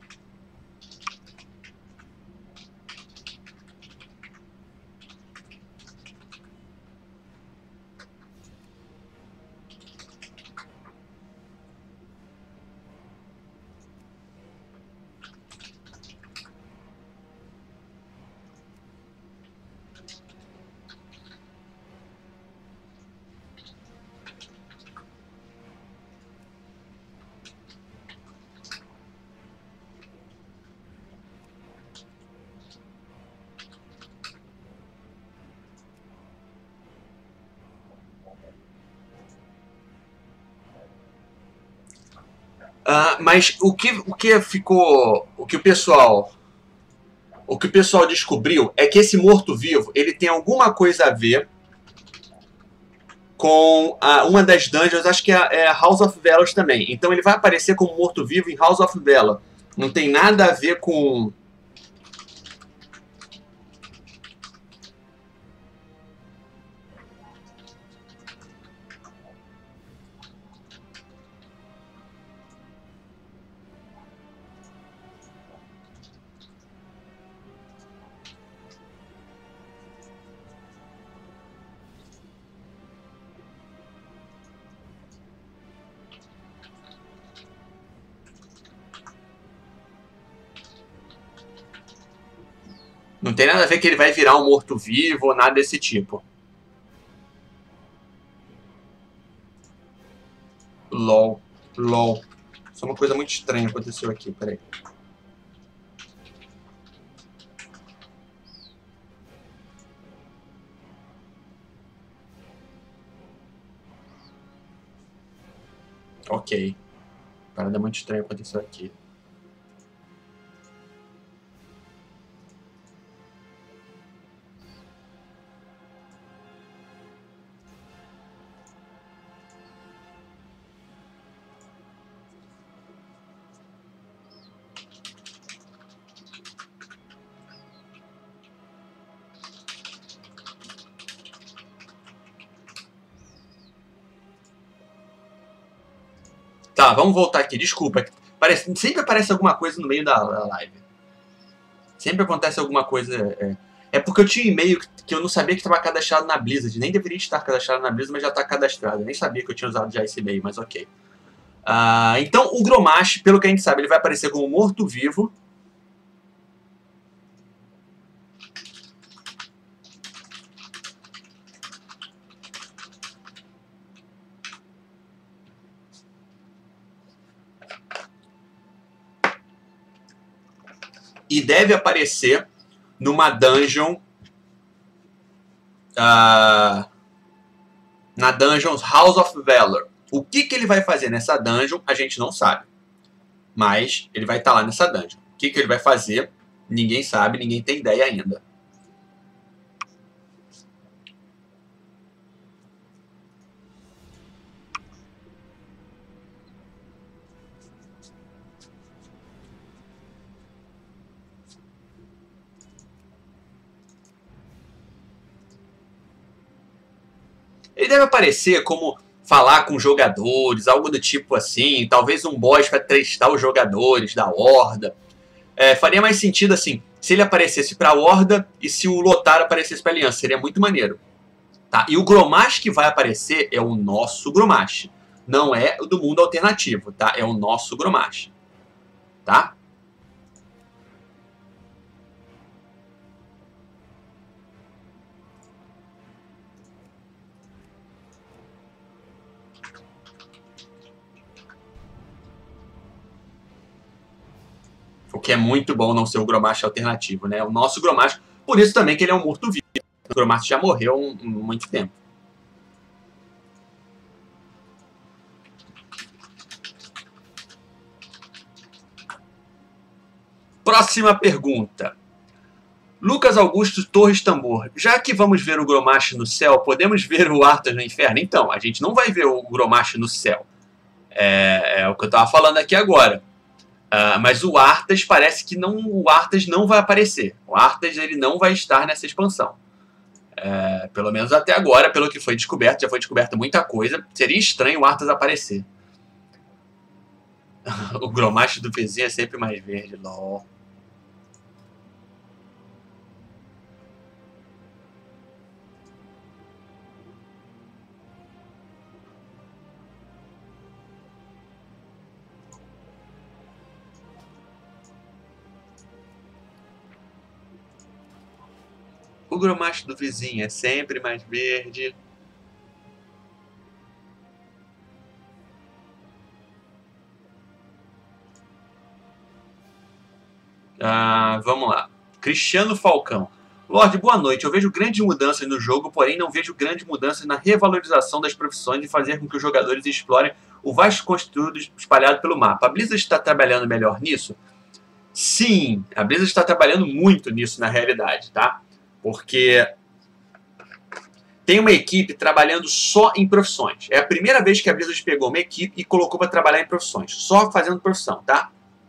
Mas o que ficou. O que o pessoal descobriu é que esse morto-vivo ele tem alguma coisa a ver com uma das dungeons, acho que é a House of Velos também. Então ele vai aparecer como morto-vivo em House of Vela. Não tem nada a ver com. Não tem nada a ver que ele vai virar um morto-vivo ou nada desse tipo. LOL. LOL. Isso é uma coisa muito estranha que aconteceu aqui, peraí. Ok. Parada muito estranha aconteceu aqui. Tá, vamos voltar aqui. Desculpa. Sempre aparece alguma coisa no meio da live. Sempre acontece alguma coisa. É porque eu tinha um e-mail que eu não sabia que estava cadastrado na Blizzard. Nem deveria estar cadastrado na Blizzard, mas já está cadastrado. Eu nem sabia que eu tinha usado já esse e-mail, mas ok. Então o Grommash, pelo que a gente sabe, ele vai aparecer como morto-vivo. E deve aparecer numa dungeon. Na dungeon House of Valor. O que ele vai fazer nessa dungeon, a gente não sabe. Mas ele vai estar lá nessa dungeon. O que ele vai fazer, ninguém sabe, ninguém tem ideia ainda. Ele deve aparecer como falar com jogadores, algo do tipo assim, talvez um boss para testar os jogadores da Horda. Faria mais sentido assim, se ele aparecesse para a Horda e se o Lotar aparecesse para a Aliança, seria muito maneiro. Tá? E o Grommash que vai aparecer é o nosso Grommash, não é o do mundo alternativo, tá? É o nosso Grommash, tá? O que é muito bom não ser o Grommash alternativo, né? O nosso Grommash, por isso também que ele é um morto-vivo. O Grommash já morreu há muito tempo. Próxima pergunta. Lucas Augusto Torres Tambor. Já que vamos ver o Grommash no céu, podemos ver o Arthas no inferno? Então, a gente não vai ver o Grommash no céu. É o que eu estava falando aqui agora. Mas o Arthas parece que não, o Arthas não vai aparecer. O Arthas ele não vai estar nessa expansão. Pelo menos até agora, pelo que foi descoberto, já foi descoberta muita coisa. Seria estranho o Arthas aparecer. O Grommash do vizinho é sempre mais verde. LOL. O Grommash do vizinho é sempre mais verde. Vamos lá. Cristiano Falcão. Lorde, boa noite. Eu vejo grandes mudanças no jogo, porém não vejo grandes mudanças na revalorização das profissões e fazer com que os jogadores explorem o vasto conteúdo espalhado pelo mapa. A Blizzard está trabalhando melhor nisso? Sim, a Blizzard está trabalhando muito nisso na realidade, tá? Porque tem uma equipe trabalhando só em profissões. É a primeira vez que a Blizzard pegou uma equipe e colocou para trabalhar em profissões. Só fazendo profissão, tá?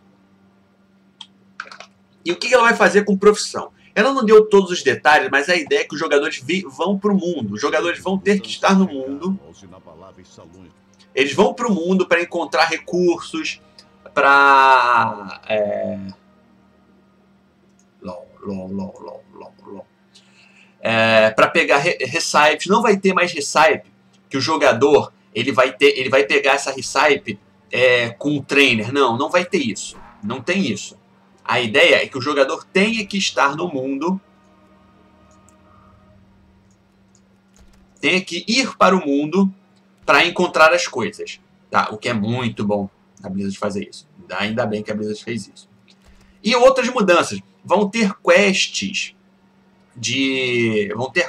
E o que ela vai fazer com profissão? Ela não deu todos os detalhes, mas a ideia é que os jogadores vão para o mundo. Os jogadores vão ter que estar no mundo. Eles vão para o mundo para encontrar recursos, para... para pegar recipes. Não vai ter mais recipe que o jogador ele vai pegar essa recipe com um trainer. Não vai ter isso. Não tem isso. A ideia é que o jogador tenha que estar no mundo, tenha que ir para o mundo para encontrar as coisas. Tá? O que é muito bom a Blizzard fazer isso. Ainda bem que a Blizzard fez isso. E outras mudanças. Vão ter quests de...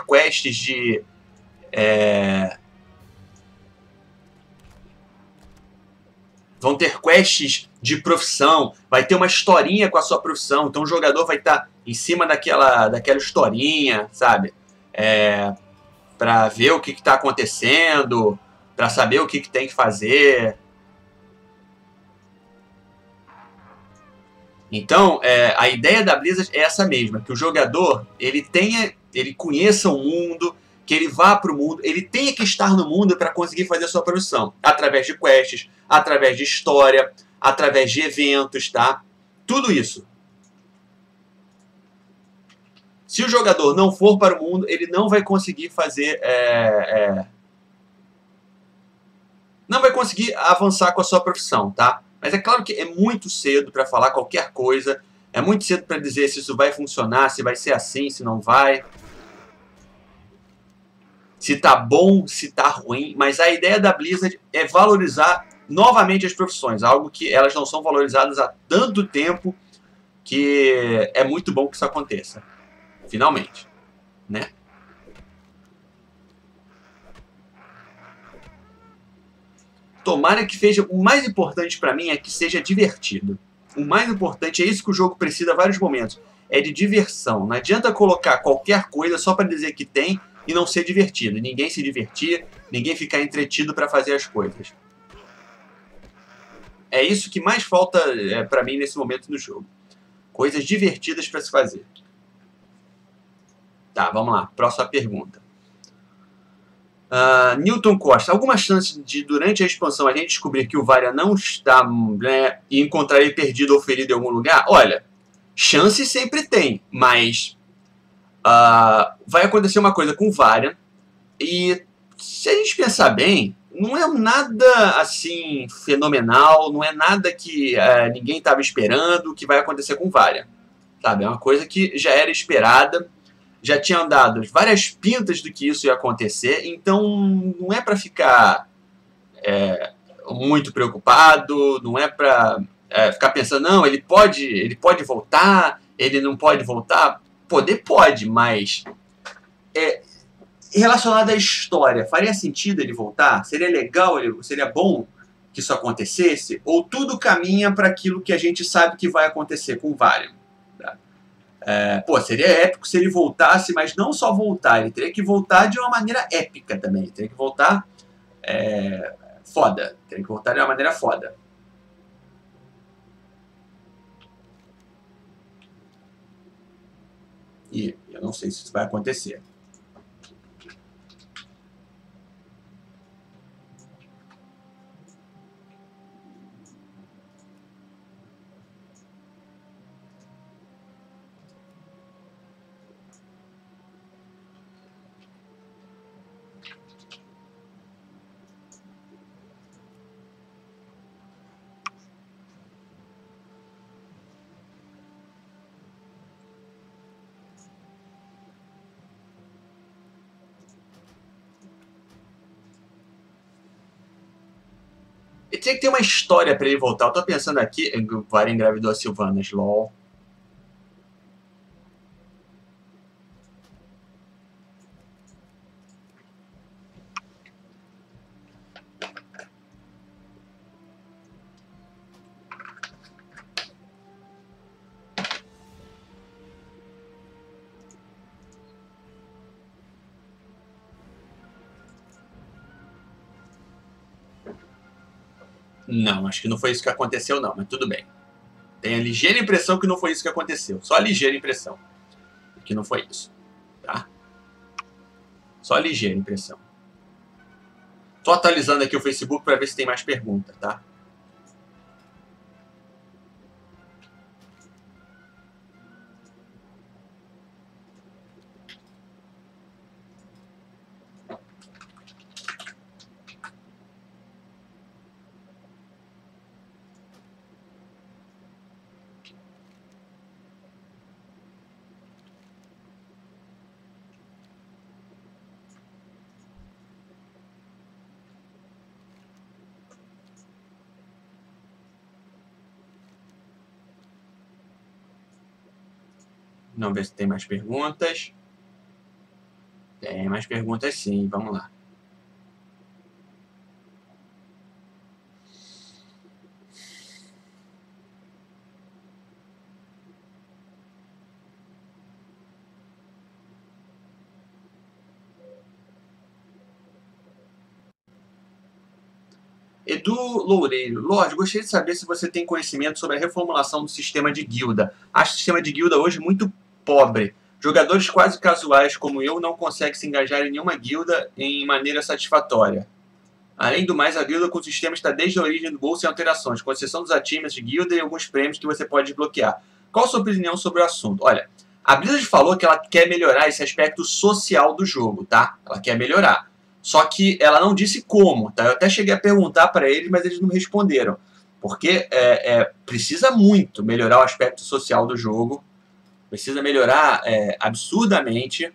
Vão ter quests de profissão, vai ter uma historinha com a sua profissão, então o jogador vai estar em cima daquela historinha, sabe? Para ver o que está acontecendo, para saber o que tem que fazer. Então, a ideia da Blizzard é essa mesma, que o jogador ele conheça o mundo, que ele vá para o mundo, ele tenha que estar no mundo para conseguir fazer a sua profissão, através de quests, através de história, através de eventos, tá? Tudo isso. Se o jogador não for para o mundo, ele não vai conseguir fazer... não vai conseguir avançar com a sua profissão, tá? Mas é claro que é muito cedo para falar qualquer coisa, é muito cedo para dizer se isso vai funcionar, se vai ser assim, se não vai... se tá bom, se tá ruim, mas a ideia da Blizzard é valorizar novamente as profissões, algo que elas não são valorizadas há tanto tempo que é muito bom que isso aconteça, finalmente, né? Tomara que seja, o mais importante para mim é que seja divertido. O mais importante é isso que o jogo precisa a vários momentos, é de diversão. Não adianta colocar qualquer coisa só para dizer que tem e não ser divertido. Ninguém se divertir, ninguém ficar entretido para fazer as coisas. É isso que mais falta para mim nesse momento no jogo. Coisas divertidas para se fazer. Tá, vamos lá. Próxima pergunta. Newton Costa. Alguma chance de, durante a expansão, a gente descobrir que o Varia não está, né, e encontrar ele perdido ou ferido em algum lugar? Olha, chance sempre tem, mas... vai acontecer uma coisa com o Varian, e se a gente pensar bem, não é nada assim fenomenal, não é nada que ninguém estava esperando que vai acontecer com o Varian, sabe? É uma coisa que já era esperada, já tinham dado várias pintas do que isso ia acontecer, então não é para ficar muito preocupado, não é para ficar pensando, não, ele pode voltar, ele não pode voltar. Poder pode, mas relacionado à história, faria sentido ele voltar? Seria legal, seria bom que isso acontecesse? Ou tudo caminha para aquilo que a gente sabe que vai acontecer com o Varian? Tá? Pô, seria épico se ele voltasse, mas não só voltar, ele teria que voltar de uma maneira épica também. Ele teria que voltar foda. Teria que voltar de uma maneira foda. E eu não sei se isso vai acontecer. E tinha que ter uma história pra ele voltar. Eu tô pensando aqui, o Varys engravidou a Sylvanas, lol. Não, acho que não foi isso que aconteceu, não, mas tudo bem. Tenho a ligeira impressão que não foi isso que aconteceu. Só a ligeira impressão que não foi isso, tá? Só a ligeira impressão. Tô atualizando aqui o Facebook para ver se tem mais perguntas, tá? Vamos ver se tem mais perguntas. Tem mais perguntas sim, vamos lá. Edu Loureiro. Lorde, gostaria de saber se você tem conhecimento sobre a reformulação do sistema de guilda. Acho o sistema de guilda hoje muito pobre. Jogadores quase casuais como eu não conseguem se engajar em nenhuma guilda em maneira satisfatória. Além do mais, a guilda com o sistema está desde a origem do bolso sem alterações, com exceção dos achievements de guilda e alguns prêmios que você pode desbloquear. Qual a sua opinião sobre o assunto? Olha, a Blizzard falou que ela quer melhorar esse aspecto social do jogo, tá? Ela quer melhorar. Só que ela não disse como, tá? Eu até cheguei a perguntar para eles, mas eles não responderam. Porque precisa muito melhorar o aspecto social do jogo. Precisa melhorar absurdamente.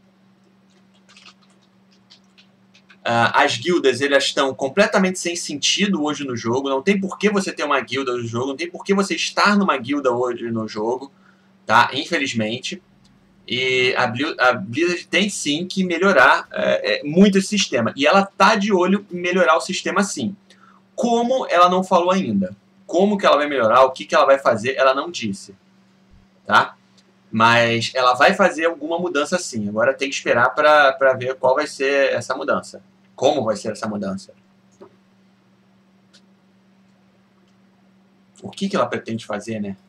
As guildas elas estão completamente sem sentido hoje no jogo. Não tem por que você ter uma guilda no jogo. Não tem por que você estar numa guilda hoje no jogo. Tá? Infelizmente. E a Blizzard tem sim que melhorar muito esse sistema. E ela tá de olho em melhorar o sistema sim. Como ela não falou ainda. Como que ela vai melhorar, o que que ela vai fazer, ela não disse. Tá? Mas ela vai fazer alguma mudança sim. Agora tem que esperar para ver qual vai ser essa mudança. Como vai ser essa mudança. O que que ela pretende fazer, né?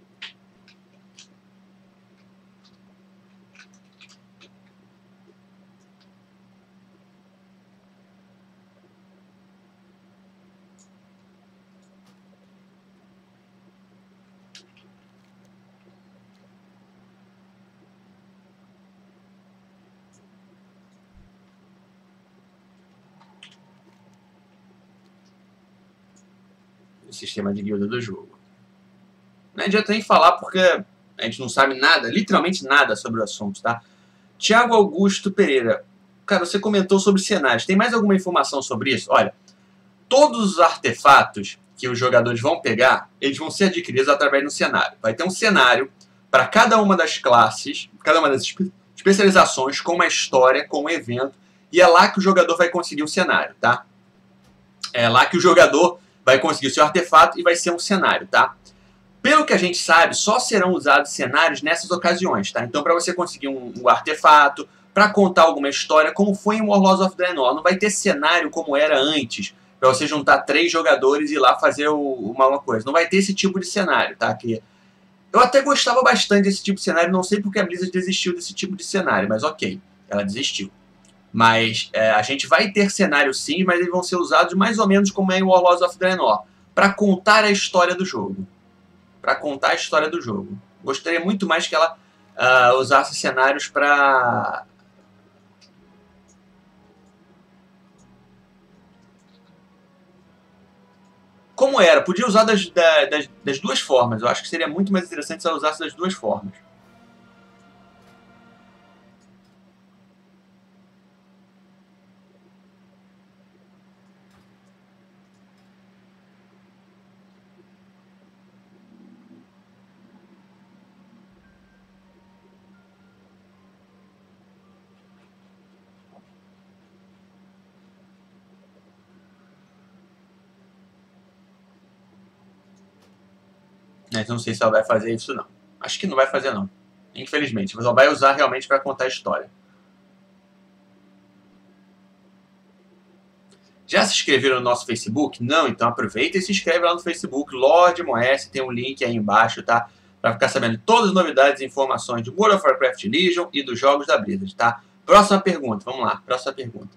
O sistema de guilda do jogo. Não adianta nem falar porque a gente não sabe nada, literalmente nada sobre o assunto, tá? Tiago Augusto Pereira. Cara, você comentou sobre cenários. Tem mais alguma informação sobre isso? Olha, todos os artefatos que os jogadores vão pegar, eles vão ser adquiridos através de um cenário. Vai ter um cenário para cada uma das classes, cada uma das especializações, com uma história, com um evento, e é lá que o jogador vai conseguir o cenário, tá? É lá que o jogador vai conseguir o seu artefato e vai ser um cenário, tá? Pelo que a gente sabe, só serão usados cenários nessas ocasiões, tá? Então, para você conseguir um artefato, para contar alguma história, como foi em Warlords of Draenor, não vai ter cenário como era antes, para você juntar 3 jogadores e ir lá fazer uma coisa. Não vai ter esse tipo de cenário, tá? Que eu até gostava bastante desse tipo de cenário, não sei porque a Blizzard desistiu desse tipo de cenário, mas ok, ela desistiu. Mas a gente vai ter cenário sim, mas eles vão ser usados mais ou menos como é em Warlords of Draenor, para contar a história do jogo. Para contar a história do jogo. Gostaria muito mais que ela usasse cenários para... Como era? Podia usar das duas formas. Eu acho que seria muito mais interessante se ela usasse das duas formas. Mas não sei se ela vai fazer isso, não. Acho que não vai fazer, não. Infelizmente. Mas ela vai usar realmente para contar a história. Já se inscreveram no nosso Facebook? Não? Então aproveita e se inscreve lá no Facebook, Lorde Moes, tem um link aí embaixo, tá? Para ficar sabendo de todas as novidades e informações de World of Warcraft Legion e dos jogos da Blizzard, tá? Próxima pergunta, vamos lá, próxima pergunta.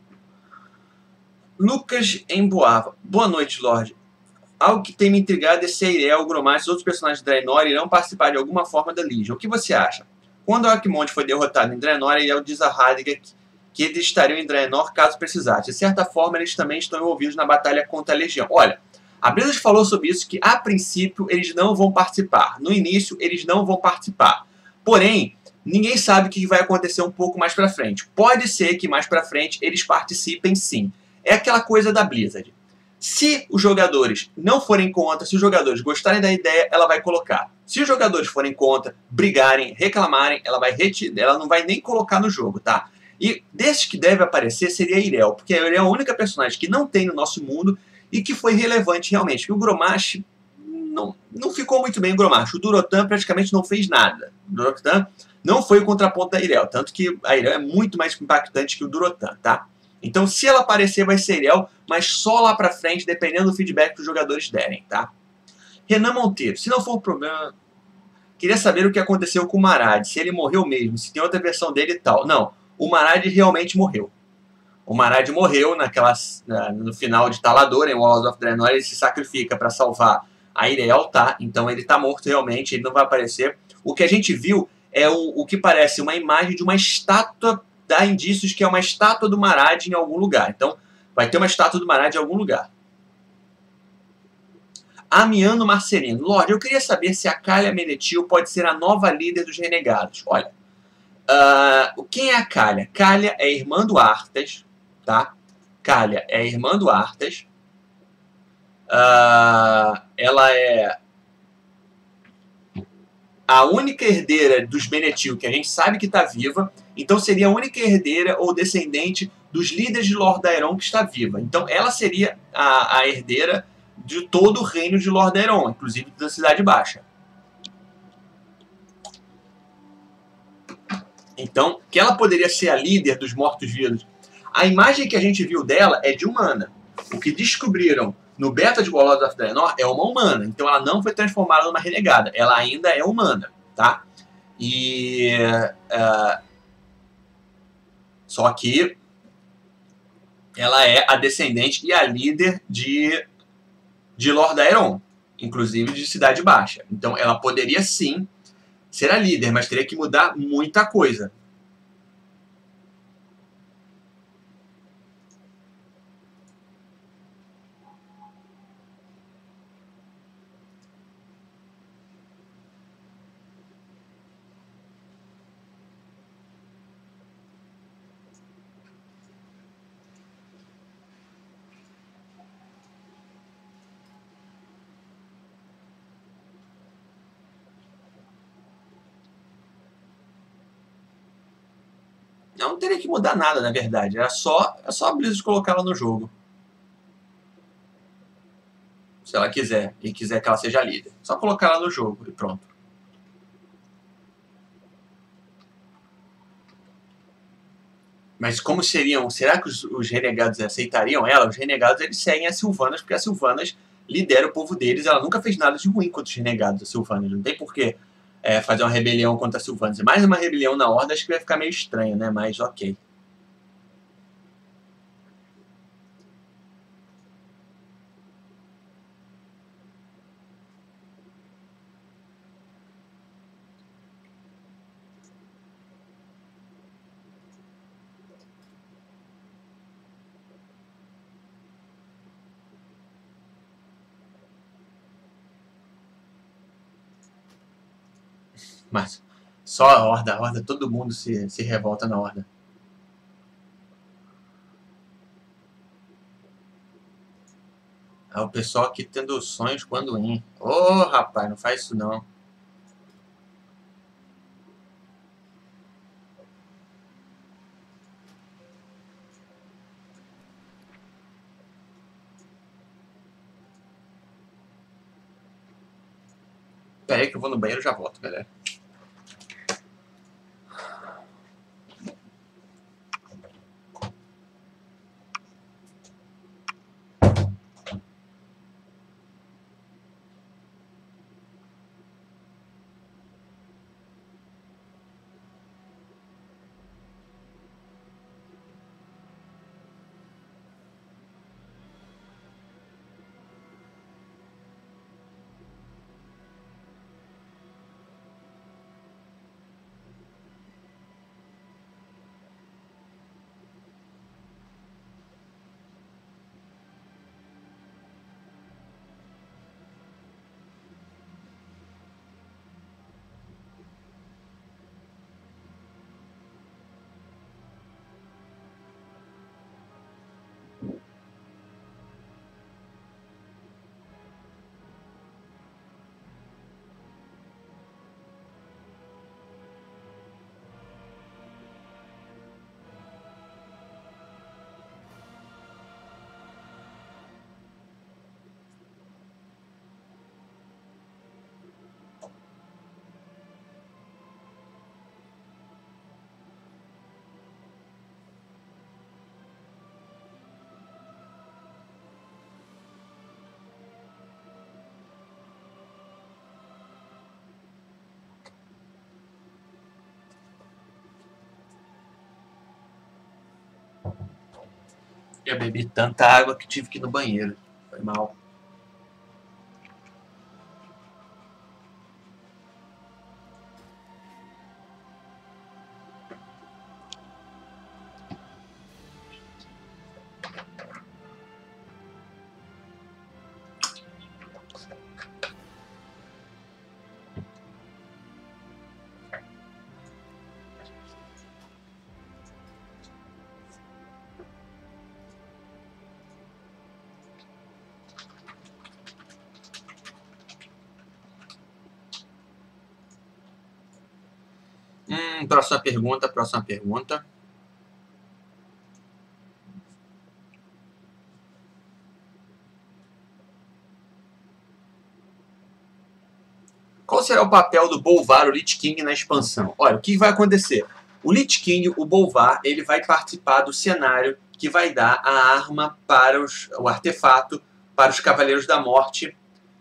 Lucas Emboava. Boa noite, Lorde. Algo que tem me intrigado é se a Irel, o Grommash e outros personagens de Draenor irão participar de alguma forma da Legion. O que você acha? Quando o Arquimonde foi derrotado em Draenor, a Irel diz a Radiga que eles estariam em Draenor caso precisasse. De certa forma, eles também estão envolvidos na batalha contra a Legião. Olha, a Blizzard falou sobre isso, que a princípio eles não vão participar. No início, eles não vão participar. Porém, ninguém sabe o que vai acontecer um pouco mais pra frente. Pode ser que mais pra frente eles participem sim. É aquela coisa da Blizzard. Se os jogadores não forem contra, se os jogadores gostarem da ideia, ela vai colocar. Se os jogadores forem contra, brigarem, reclamarem, ela não vai nem colocar no jogo, tá? E desses que deve aparecer seria a Irel, porque a Irel é a única personagem que não tem no nosso mundo e que foi relevante realmente. Porque o Grommash não ficou muito bem o Grommash. O Durotan praticamente não fez nada. O Durotan não foi o contraponto da Irel, tanto que a Irel é muito mais impactante que o Durotan, tá? Então, se ela aparecer, vai ser Irel, mas só lá pra frente, dependendo do feedback que os jogadores derem, tá? Renan Monteiro, se não for problema... Queria saber o que aconteceu com o Marad, se ele morreu mesmo, se tem outra versão dele e tal. Não, o Marad realmente morreu. O Marad morreu no final de Talador, em Warlords of Draenor, ele se sacrifica para salvar a Irel, tá? Então ele tá morto realmente, ele não vai aparecer. O que a gente viu é o que parece uma imagem de uma estátua, dá indícios que é uma estátua do Marad em algum lugar. Então vai ter uma estátua do Marad em algum lugar. Amiano Marcelino. Lorde, eu queria saber se a Kalia Menetil pode ser a nova líder dos renegados. Olha, quem é a Kalia? Kalia é irmã do Arthas, tá? Kalia é irmã do Arthas. Ela é a única herdeira dos Menetil que a gente sabe que está viva. Então seria a única herdeira ou descendente dos líderes de Lordaeron que está viva. Então ela seria a herdeira de todo o reino de Lordaeron, inclusive da Cidade Baixa. Então, que ela poderia ser a líder dos mortos-vivos. A imagem que a gente viu dela é de humana. O que descobriram no beta de Warlords of Draenor é uma humana. Então ela não foi transformada numa renegada. Ela ainda é humana, tá? E... só que ela é a descendente e a líder de Lordaeron, inclusive de Cidade Baixa. Então ela poderia sim ser a líder, mas teria que mudar muita coisa. Não teria que mudar nada, na verdade. É só a Blizzard colocar ela no jogo. Se ela quiser, e quiser que ela seja líder. Só colocar ela no jogo e pronto. Mas como seriam? Será que os renegados aceitariam ela? Os renegados, eles seguem a Sylvanas, porque a Sylvanas lidera o povo deles. Ela nunca fez nada de ruim contra os renegados, a Sylvanas. Não tem porquê fazer uma rebelião contra a Sylvanas. Mais uma rebelião na Horda, acho que vai ficar meio estranho, né? Mas ok. Mas só a Horda, todo mundo se revolta na Horda. O pessoal aqui tendo sonhos quando in. Ô, rapaz, não faz isso não. Pera aí que eu vou no banheiro e já volto, galera. Eu bebi tanta água que tive que ir no banheiro. Foi mal. Próxima pergunta. Qual será o papel do Bolvar, o Lich King, na expansão? Olha, o que vai acontecer? O Lich King, o Bolvar, ele vai participar do cenário que vai dar a arma para o artefato para os Cavaleiros da Morte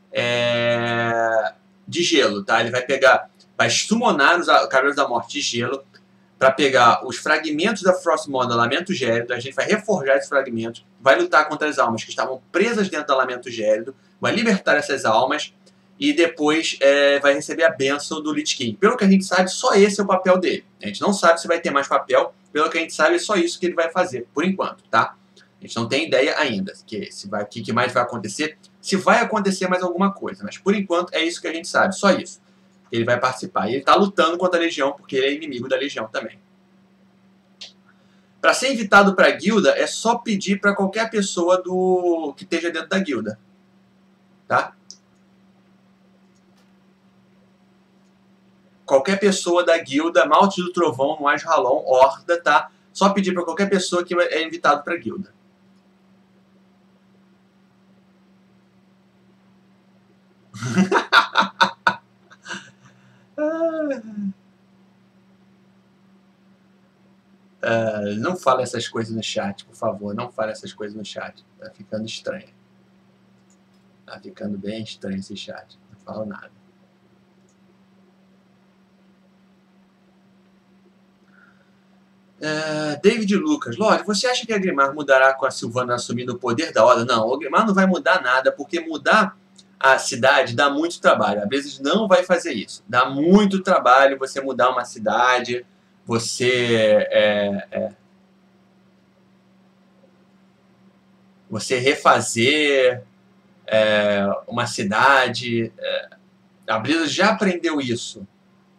de gelo, tá? Ele vai summonar os Cavaleiros da Morte de gelo para pegar os fragmentos da Frostmourne da Lamento Gélido. A gente vai reforjar esses fragmentos, vai lutar contra as almas que estavam presas dentro da Lamento Gélido, vai libertar essas almas e depois vai receber a bênção do Lich King. Pelo que a gente sabe, só esse é o papel dele. A gente não sabe se vai ter mais papel, pelo que a gente sabe, é só isso que ele vai fazer, por enquanto, tá? A gente não tem ideia ainda o que mais vai acontecer, se vai acontecer mais alguma coisa, mas por enquanto é isso que a gente sabe, só isso. Ele vai participar. E ele está lutando contra a Legião, porque ele é inimigo da Legião também. Para ser invitado para a guilda, é só pedir para qualquer pessoa que esteja dentro da guilda. Tá? Qualquer pessoa da guilda, Malte do Trovão, Noaz Ralon, Horda, tá? Só pedir para qualquer pessoa que é invitado para a guilda. Não fale essas coisas no chat, por favor. Não fale essas coisas no chat. Tá ficando estranho. Tá ficando bem estranho esse chat. Não falo nada. David Lucas. Lorde, você acha que a Grimar mudará com a Sylvana assumindo o poder da Horda? Não, a Grimar não vai mudar nada, porque mudar a cidade dá muito trabalho. A Blizzard não vai fazer isso. Dá muito trabalho você mudar uma cidade, você refazer uma cidade. A Blizzard já aprendeu isso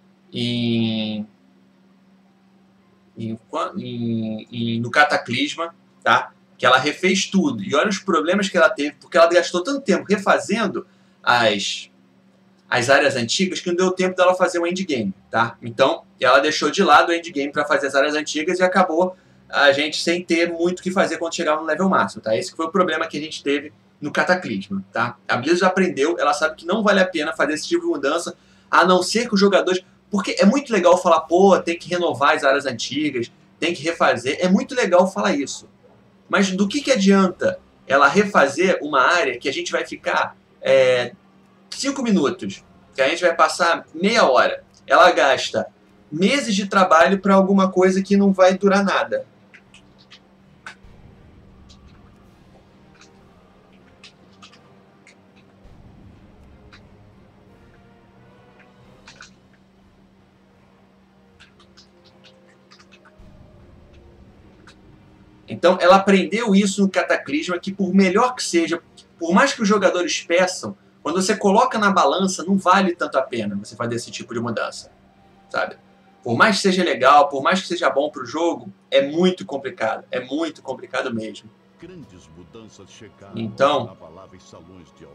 no Cataclisma, tá? Que ela refez tudo. E olha os problemas que ela teve, porque ela gastou tanto tempo refazendo as áreas antigas que não deu tempo dela fazer o endgame, tá? Então, ela deixou de lado o endgame para fazer as áreas antigas e acabou a gente sem ter muito o que fazer quando chegava no level máximo, tá? Esse foi o problema que a gente teve no Cataclisma, tá? A Blizzard aprendeu, ela sabe que não vale a pena fazer esse tipo de mudança, a não ser que os jogadores... Porque é muito legal falar, pô, tem que renovar as áreas antigas, tem que refazer. É muito legal falar isso. Mas do que adianta ela refazer uma área que a gente vai ficar 5 minutos, que a gente vai passar meia hora? Ela gasta meses de trabalho para alguma coisa que não vai durar nada. Então, ela aprendeu isso no Cataclisma, que por melhor que seja, por mais que os jogadores peçam, quando você coloca na balança, não vale tanto a pena você fazer esse tipo de mudança, sabe? Por mais que seja legal, por mais que seja bom para o jogo, é muito complicado mesmo. Grandes mudanças chegaram então, inabaláveis salões de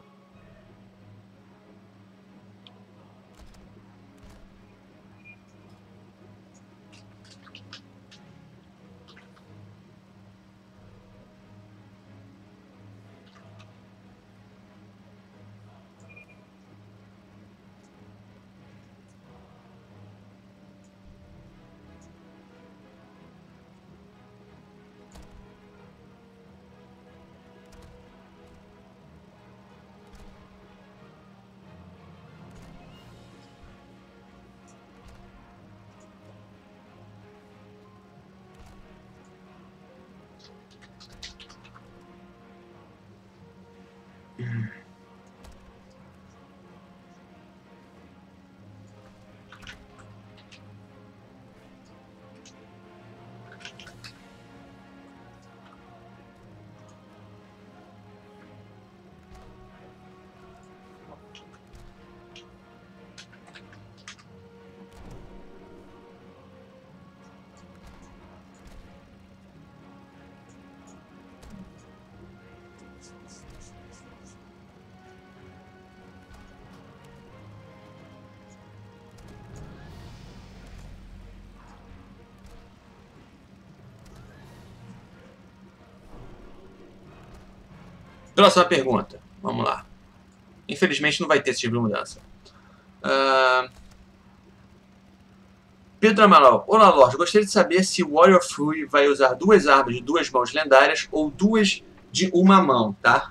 Próxima pergunta. Vamos lá. Infelizmente não vai ter esse tipo de mudança. Pedro Amaral. Olá, Lorde. Gostaria de saber se o Warrior Fury vai usar 2 armas de 2 mãos lendárias ou 2 de uma mão, tá?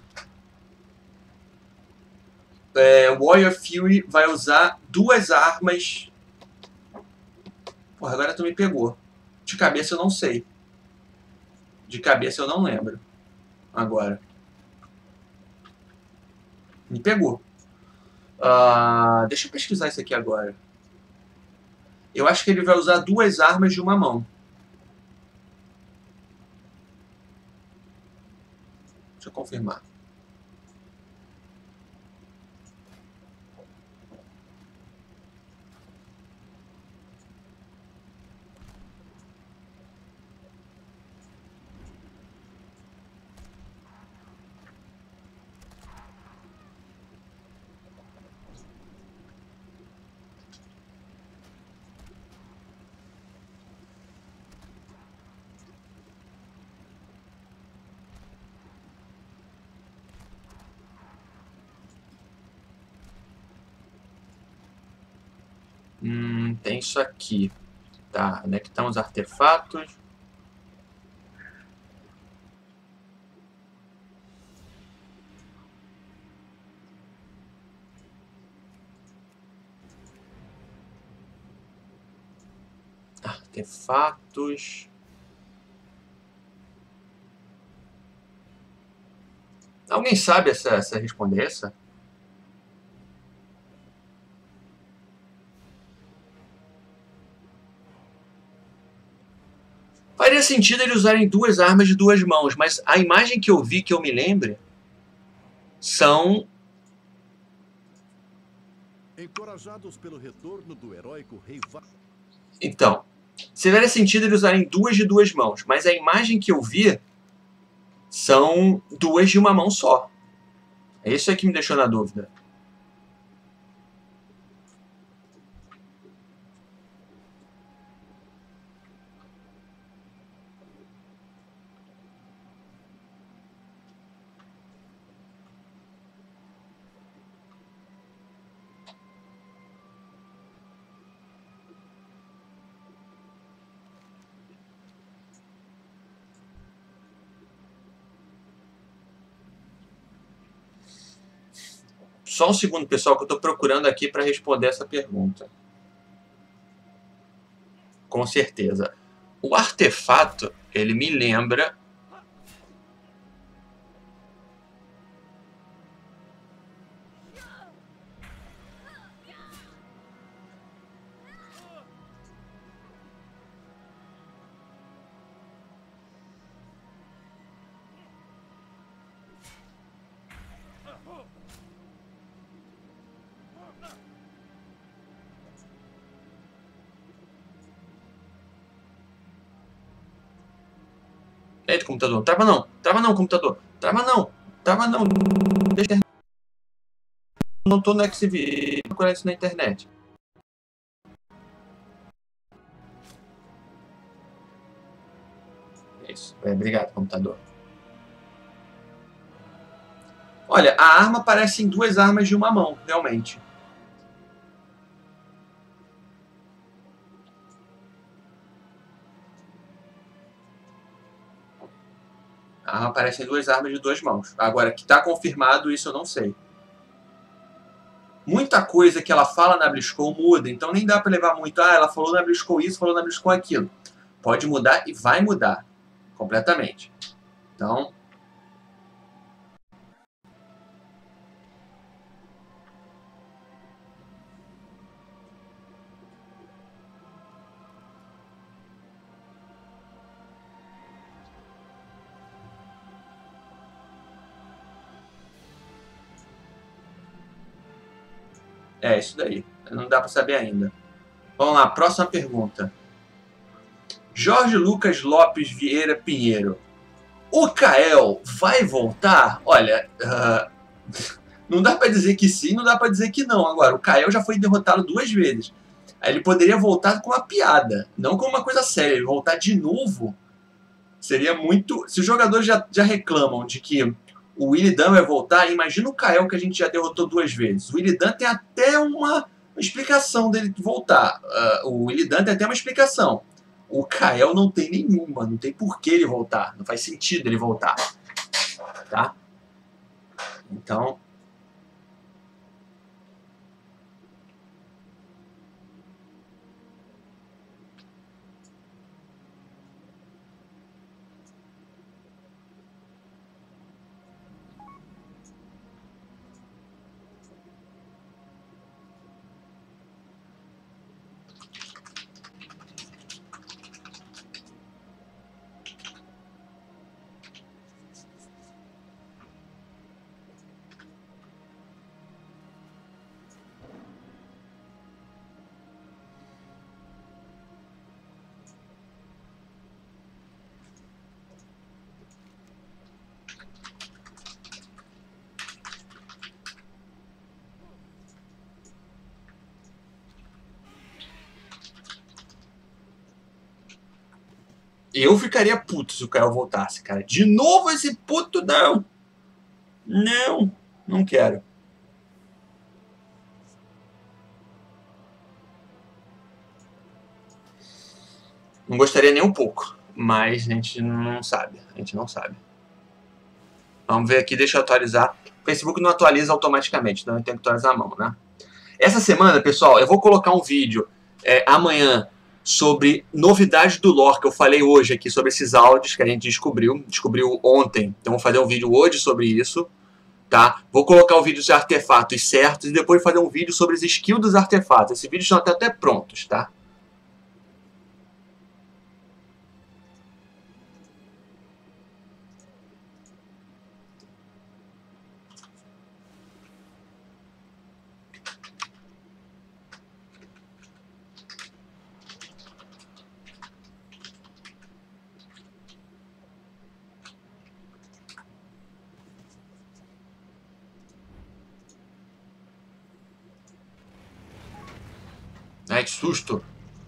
O Warrior Fury vai usar 2 armas... Porra, agora tu me pegou. De cabeça eu não sei. De cabeça eu não lembro. Agora. Me pegou. Deixa eu pesquisar isso aqui agora. Eu acho que ele vai usar 2 armas de uma mão. Deixa eu confirmar. Tem isso aqui. Tá, onde é que estão os artefatos? Artefatos. Alguém sabe essa responder essa? Faria sentido eles usarem duas armas de duas mãos, mas a imagem que eu vi, que eu me lembre, são... Encorajados pelo retorno do heróico rei Então, faria sentido eles usarem duas de duas mãos, mas a imagem que eu vi são duas de uma mão só. É isso aí que me deixou na dúvida. Só um segundo, pessoal, que eu estou procurando aqui para responder essa pergunta. Com certeza. O artefato, ele me lembra... Eita, computador. Trava não. Trava não, computador. Trava não. Trava não. Deixa... Não tô no XV. Vou procurar isso na internet. Isso. Obrigado, computador. Olha, a arma parece em duas armas de uma mão, realmente. A arma parece em duas armas de duas mãos. Agora, que está confirmado, isso eu não sei. Muita coisa que ela fala na BlizzCon muda, então nem dá para levar muito. Ah, ela falou na BlizzCon isso, falou na BlizzCon aquilo. Pode mudar e vai mudar completamente. Então... É isso daí. Não dá para saber ainda. Vamos lá, próxima pergunta. Jorge Lucas Lopes Vieira Pinheiro. O Kael vai voltar? Olha, não dá para dizer que sim, não dá para dizer que não. Agora, o Kael já foi derrotado 2 vezes. Aí ele poderia voltar com uma piada, não com uma coisa séria. Ele voltar de novo seria muito... Se os jogadores já reclamam de que o Willy Dunn vai voltar, imagina o Kael que a gente já derrotou 2 vezes. O Willy Dunn tem até uma explicação dele voltar. O Willy Dunn tem até uma explicação. O Kael não tem nenhuma, não tem por que ele voltar. Não faz sentido ele voltar. Tá? Então... Eu ficaria puto se o Kael voltasse, cara. De novo esse puto, não. Não, não quero. Não gostaria nem um pouco, mas a gente não sabe. A gente não sabe. Vamos ver aqui, deixa eu atualizar. O Facebook não atualiza automaticamente, então eu tenho que atualizar a mão, né? Essa semana, pessoal, eu vou colocar um vídeo amanhã sobre novidades do lore que eu falei hoje aqui, sobre esses áudios que a gente descobriu ontem. Então vou fazer um vídeo hoje sobre isso, tá? Vou colocar o vídeo dos artefatos certos e depois fazer um vídeo sobre as skills dos artefatos. Esses vídeos estão até prontos, tá? Ai, que susto!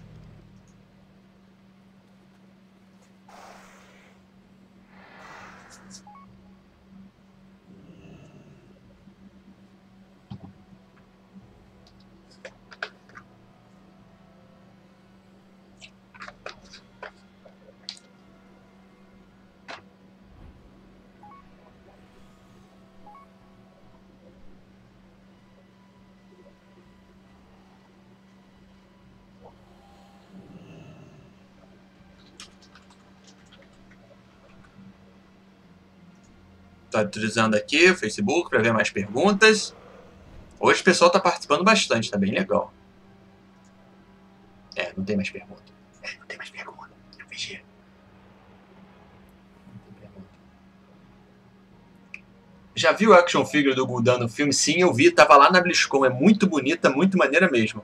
Tô utilizando aqui o Facebook para ver mais perguntas. Hoje o pessoal tá participando bastante, tá bem legal. Não tem mais pergunta. Não tem mais pergunta. Eu vigia. Não tem pergunta. Já viu a action figure do Gul'dan no filme? Sim, eu vi. Tava lá na BlizzCon. É muito bonita, muito maneira mesmo.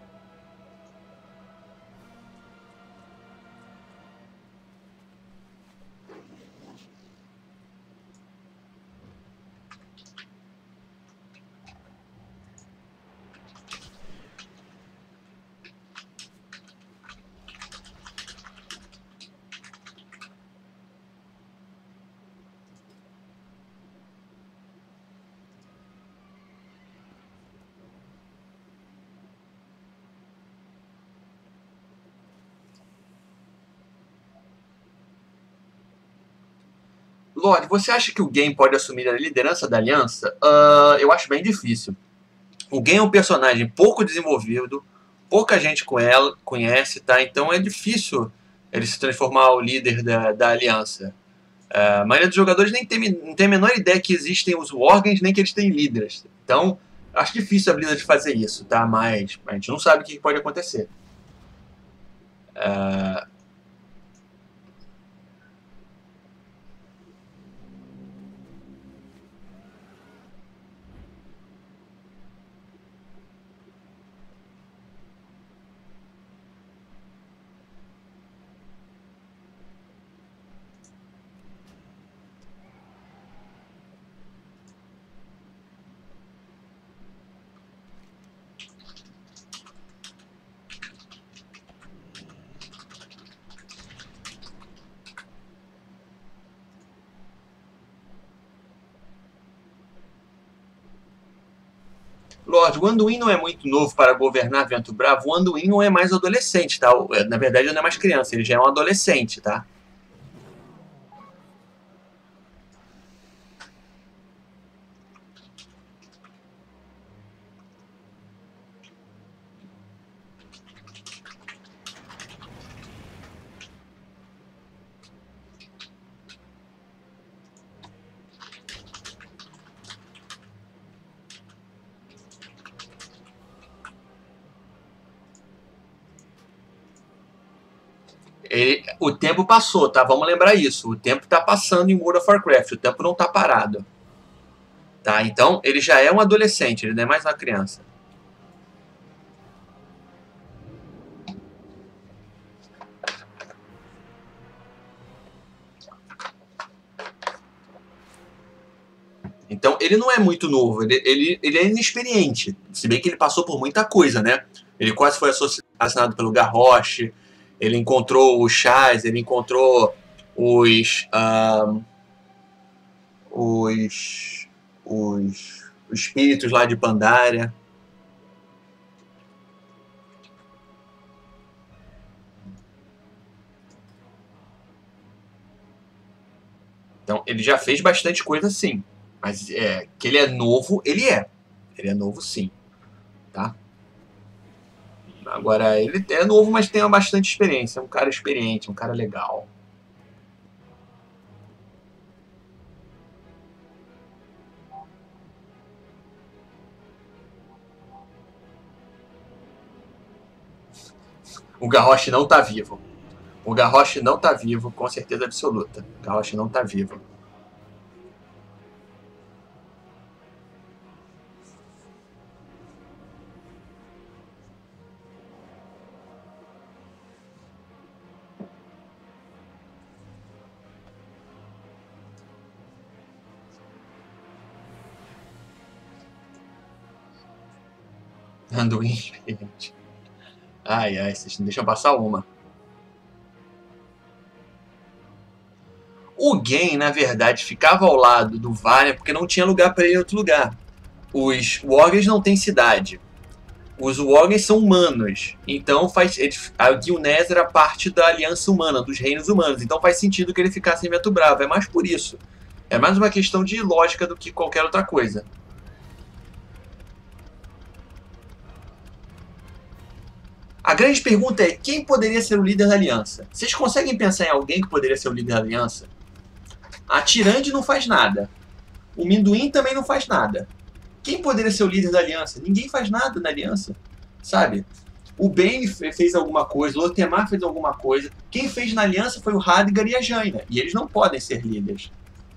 Lorde, você acha que o Game pode assumir a liderança da aliança? Eu acho bem difícil. O Game é um personagem pouco desenvolvido, pouca gente com ela conhece, tá? Então é difícil ele se transformar o líder da aliança. A maioria dos jogadores nem tem a menor ideia que existem os Worgens, nem que eles têm líderes. Então, acho difícil a Blizzard fazer isso, tá? Mas a gente não sabe o que pode acontecer. Lorde, o Anduin não é muito novo para governar Vento Bravo. O Anduin não é mais adolescente, tá? Na verdade, ele não é mais criança, ele já é um adolescente, tá? O tempo passou, tá? Vamos lembrar isso. O tempo tá passando em World of Warcraft. O tempo não tá parado. Tá? Então, ele já é um adolescente, ele não é mais uma criança. ele Então, ele não é muito novo, ele é inexperiente. Se bem que ele passou por muita coisa, né? Ele quase foi assassinado pelo Garrosh, ele encontrou os Chás, ele encontrou os espíritos lá de Pandaria. Então, ele já fez bastante coisa, sim. Mas que ele é novo, ele é. Ele é novo, sim. Tá? Agora, ele é novo, mas tem bastante experiência. É um cara experiente, um cara legal. O Garrosh não tá vivo. O Garrosh não tá vivo, com certeza absoluta. O Garrosh não tá vivo. Anduin experiente. Ai, ai, vocês não deixam passar uma. O Gen, na verdade, ficava ao lado do Valiant porque não tinha lugar para ir em outro lugar. Os Worgens não têm cidade. Os Worgens são humanos. Então a Gilneas era parte da Aliança Humana, dos Reinos Humanos. Então faz sentido que ele ficasse em Vento Bravo. É mais por isso. É mais uma questão de lógica do que qualquer outra coisa. A grande pergunta é, quem poderia ser o líder da Aliança? Vocês conseguem pensar em alguém que poderia ser o líder da Aliança? A Tyrande não faz nada. O Minduin também não faz nada. Quem poderia ser o líder da Aliança? Ninguém faz nada na Aliança, sabe? O Bane fez alguma coisa, o Lothemar fez alguma coisa. Quem fez na Aliança foi o Radgar e a Jaina. E eles não podem ser líderes.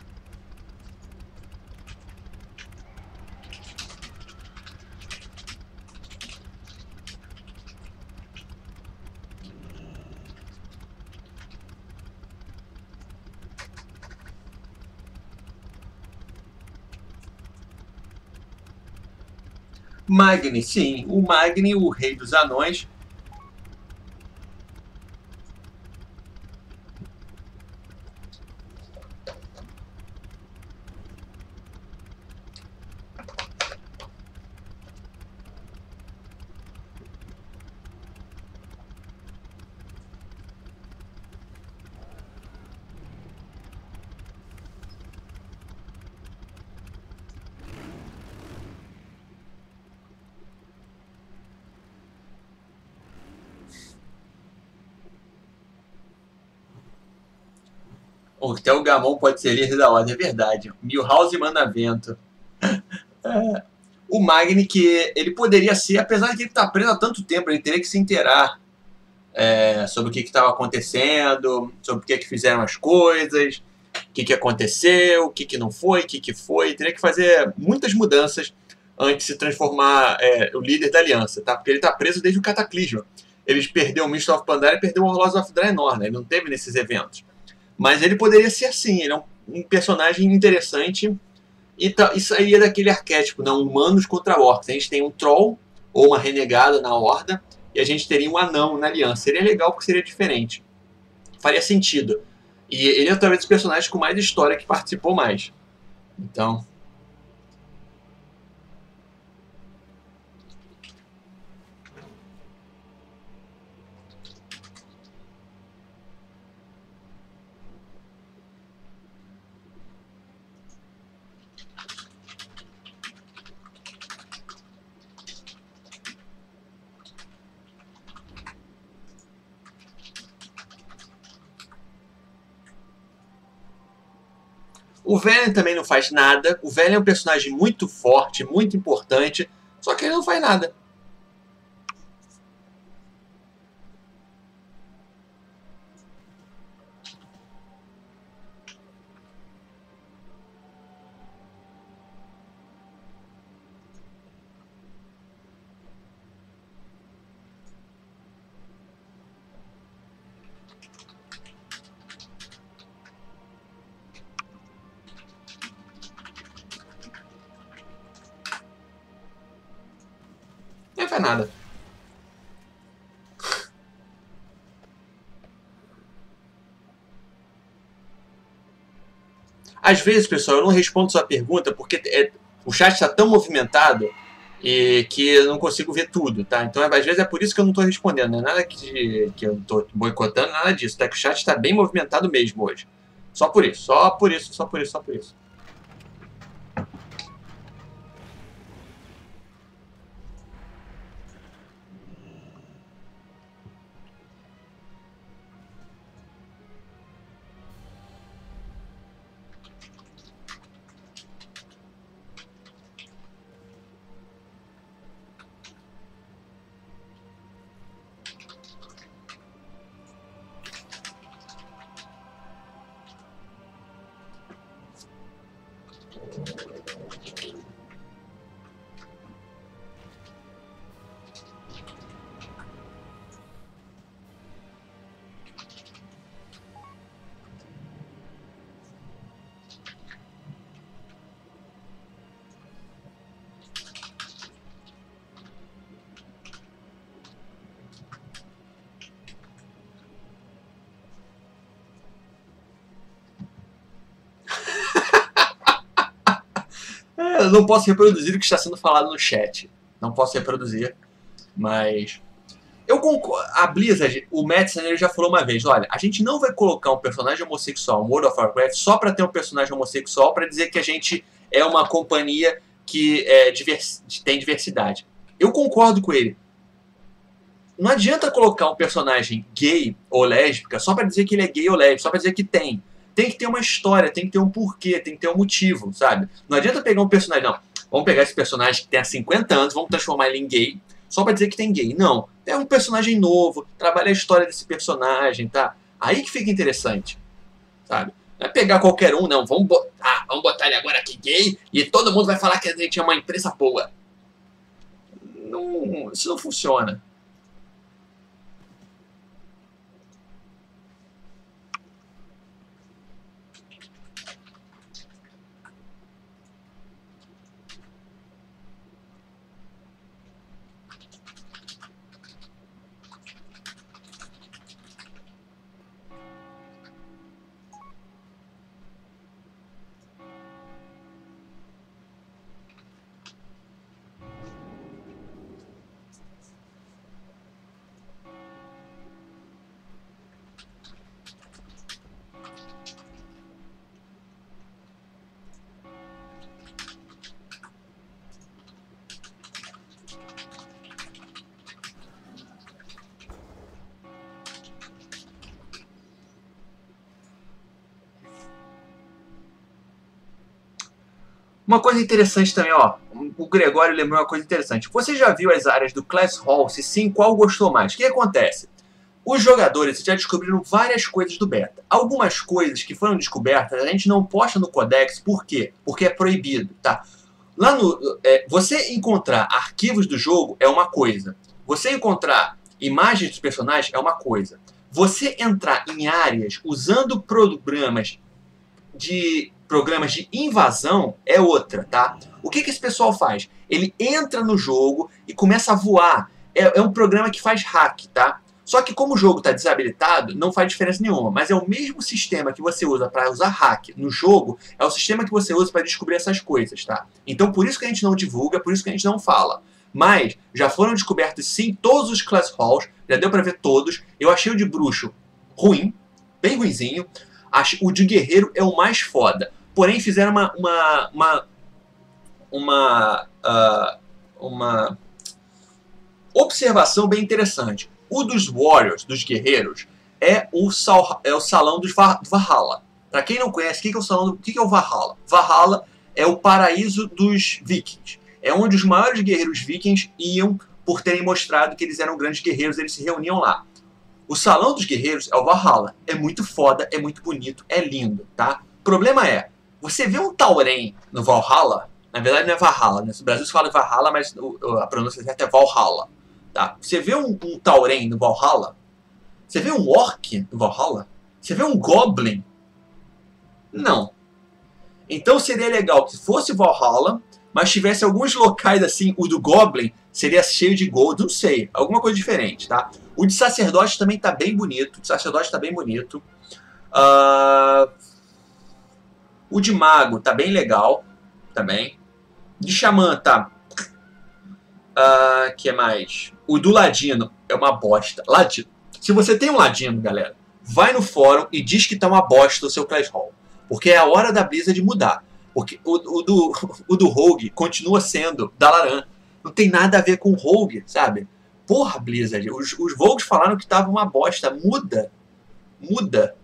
Magni, sim. O Magni, o rei dos anões. Até o Gamon pode ser líder da ordem, é verdade. Milhouse manda vento. O Magni, que ele poderia ser, apesar de ele estar preso há tanto tempo, ele teria que se inteirar sobre o que estava acontecendo, sobre o que fizeram as coisas, o que aconteceu, o que não foi, o que foi. Ele teria que fazer muitas mudanças antes de se transformar o líder da aliança, tá? Porque ele está preso desde o Cataclisma. Eles perderam o Mist of Pandaria e perderam o Horloge of Draenor, né? Ele não teve nesses eventos. Mas ele poderia ser assim, ele é um personagem interessante e saía daquele arquétipo, não, humanos contra orcs. A gente tem um troll ou uma renegada na horda e a gente teria um anão na aliança. Seria legal porque seria diferente. Faria sentido. E ele é talvez o personagem com mais história que participou mais. Então... O Velen também não faz nada. O Velen é um personagem muito forte, muito importante, só que ele não faz nada. Não faz nada. Às vezes, pessoal, eu não respondo sua pergunta porque o chat está tão movimentado que eu não consigo ver tudo, tá? Então, às vezes é por isso que eu não estou respondendo. Não é nada que eu estou boicotando, nada disso. Tá? Que o chat está bem movimentado mesmo hoje. Só por isso, só por isso, só por isso, só por isso. Eu não posso reproduzir o que está sendo falado no chat. Não posso reproduzir, mas... Eu concordo. A Blizzard, o Madison, ele já falou uma vez, olha, a gente não vai colocar um personagem homossexual no World of Warcraft só para ter um personagem homossexual para dizer que a gente é uma companhia que tem diversidade. Eu concordo com ele. Não adianta colocar um personagem gay ou lésbica só para dizer que ele é gay ou lésbico, só para dizer que tem. Tem que ter uma história, tem que ter um porquê, tem que ter um motivo, sabe? Não adianta pegar um personagem, não. Vamos pegar esse personagem que tem há 50 anos, vamos transformar ele em gay, só pra dizer que tem gay. Não. É um personagem novo, trabalha a história desse personagem, tá? Aí que fica interessante, sabe? Não é pegar qualquer um, não. Vamos botar ele agora aqui gay e todo mundo vai falar que a gente é uma empresa boa. Não, isso não funciona. Uma coisa interessante também, ó. O Gregório lembrou uma coisa interessante. Você já viu as áreas do Class Hall? Se sim, qual gostou mais? O que acontece? Os jogadores já descobriram várias coisas do beta. Algumas coisas que foram descobertas a gente não posta no Codex. Por quê? Porque é proibido, tá? Lá no, você encontrar arquivos do jogo é uma coisa. Você encontrar imagens dos personagens é uma coisa. Você entrar em áreas usando programas de invasão é outra, tá? O que esse pessoal faz? Ele entra no jogo e começa a voar. É um programa que faz hack, tá? Só que como o jogo está desabilitado, não faz diferença nenhuma. Mas é o mesmo sistema que você usa para usar hack no jogo, é o sistema que você usa para descobrir essas coisas, tá? Então por isso que a gente não divulga, por isso que a gente não fala. Mas já foram descobertos sim todos os Class Halls, já deu para ver todos. Eu achei o de bruxo ruim, bem ruinzinho. O de guerreiro é o mais foda. Porém fizeram uma observação bem interessante. O dos Warriors, dos guerreiros, é o salão do Valhalla. Para quem não conhece, o que é o Valhalla? Valhalla é o paraíso dos vikings. É onde os maiores guerreiros vikings iam por terem mostrado que eles eram grandes guerreiros, eles se reuniam lá. O salão dos guerreiros é o Valhalla. É muito foda, é muito bonito, é lindo, tá? O problema é, você vê um Tauren no Valhalla, na verdade não é Valhalla, né? No Brasil se fala Valhalla, mas a pronúncia certa é Valhalla. Tá? Você vê um Tauren no Valhalla? Você vê um Orc no Valhalla? Você vê um Goblin? Não. Então seria legal que fosse Valhalla, mas tivesse alguns locais assim, o do Goblin seria cheio de gold, não sei, alguma coisa diferente, tá? O de sacerdote também tá bem bonito, o de mago tá bem legal, também. De xamã tá... que mais? O do ladino é uma bosta. Ladino. Se você tem um ladino, galera, vai no fórum e diz que tá uma bosta o seu Clash Hall. Porque é a hora da Blizzard de mudar. Porque o do Rogue continua sendo Dalaran. Não tem nada a ver com o Rogue, sabe? Porra, Blizzard. Os Vogues falaram que tava uma bosta. Muda. Muda.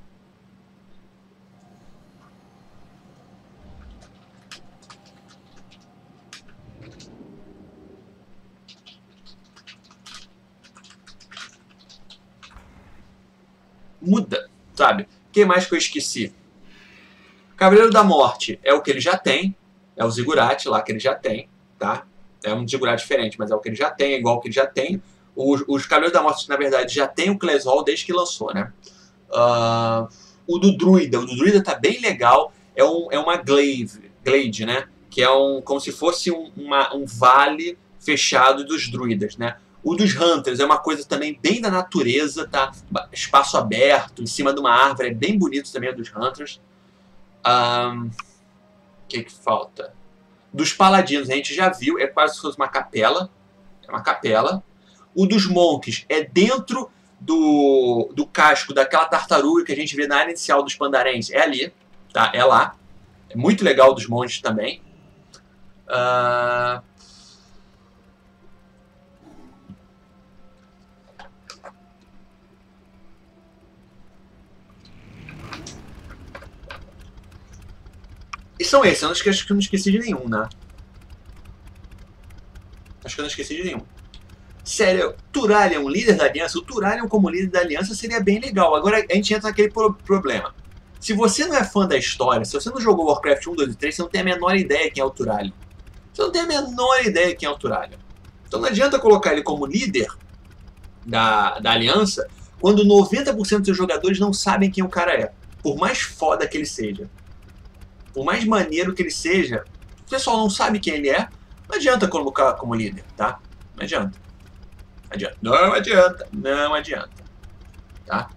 Muda, sabe? O que mais que eu esqueci? Cavaleiro da Morte é o que ele já tem. É o Ziggurat lá que ele já tem, tá? É um Ziggurat diferente, mas é o que ele já tem, é igual ao que ele já tem. Os Cavaleiros da Morte, na verdade, já tem o Class Hall desde que lançou, né? O do Druida tá bem legal. É uma glade, né? Que é como se fosse um vale fechado dos druidas, né? O dos Hunters é uma coisa também bem da natureza, tá? Espaço aberto, em cima de uma árvore, é bem bonito também o dos Hunters. O que falta? Dos Paladinos, a gente já viu, é quase se fosse uma capela. É uma capela. O dos Monks é dentro do casco daquela tartaruga que a gente vê na área inicial dos Pandarenses. É ali, tá? É lá. É muito legal dos monges também. E são esses. Acho que eu não esqueci de nenhum, né? Acho que eu não esqueci de nenhum. Sério, Turalyon, líder da aliança, o Turalyon como líder da aliança seria bem legal. Agora a gente entra naquele problema. Se você não é fã da história, se você não jogou Warcraft 1, 2 e 3, você não tem a menor ideia quem é o Turalyon. Você não tem a menor ideia quem é o Turalyon. Então não adianta colocar ele como líder da aliança quando 90% dos jogadores não sabem quem o cara é. Por mais foda que ele seja. Por mais maneiro que ele seja, o pessoal não sabe quem ele é, não adianta colocar como líder, tá? Não adianta. Não adianta. Não adianta. Tá?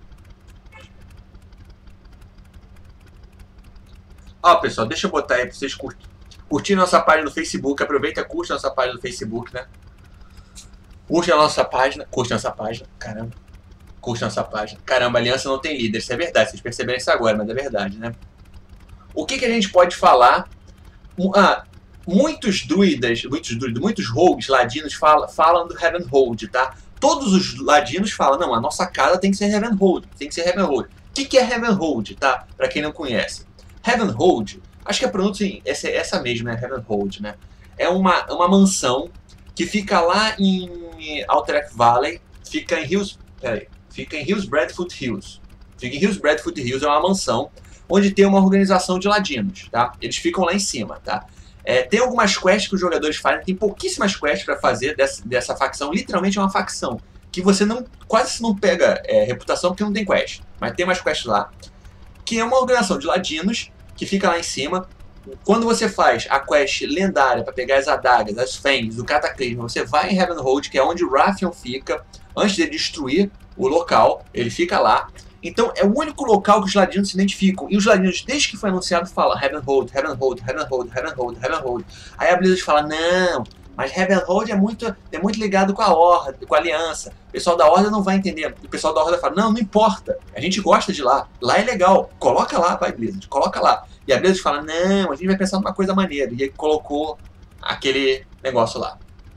Ó, pessoal, deixa eu botar aí pra vocês curtir nossa página no Facebook. Aproveita e curte nossa página no Facebook, né? Curte a nossa página. Curte nossa página. Caramba. Curte nossa página. Caramba, a aliança não tem líder. Isso é verdade. Vocês perceberam isso agora, mas é verdade, né? O que a gente pode falar? Muitos rogues ladinos falam do Heavenhold, tá? Todos os ladinos falam, não, a nossa casa tem que ser Heavenhold, tem que ser Heavenhold. O que é Heavenhold, tá? Pra quem não conhece. Heavenhold, acho que a pronúncia é essa mesma, né? Heavenhold, né? É uma mansão que fica lá em Alterac Valley, fica em Hills Bradford Hills. Fica em Hills Bradford Hills, é uma mansão onde tem uma organização de ladinos, tá? Eles ficam lá em cima, tá? Tem algumas quests que os jogadores fazem, tem pouquíssimas quests para fazer dessa facção, literalmente é uma facção, que você quase não pega reputação porque não tem quest, mas tem umas quests lá, que é uma organização de ladinos, que fica lá em cima. Quando você faz a quest lendária para pegar as adagas, as fangs, do Cataclismo, você vai em Heavenhold, que é onde o Wrathion fica, antes de destruir o local, ele fica lá. Então é o único local que os ladinos se identificam. E os ladinos, desde que foi anunciado, falam Heavenhold, Heavenhold, Heavenhold, Heavenhold, Heavenhold. Aí a Blizzard fala, não, mas Heavenhold é muito ligado com a Horda, com a Aliança. O pessoal da Horda não vai entender. O pessoal da Horda fala, não importa, a gente gosta de lá. Lá é legal, coloca lá, vai Blizzard, coloca lá. E a Blizzard fala, não, a gente vai pensar numa coisa maneira. E aí colocou aquele negócio lá.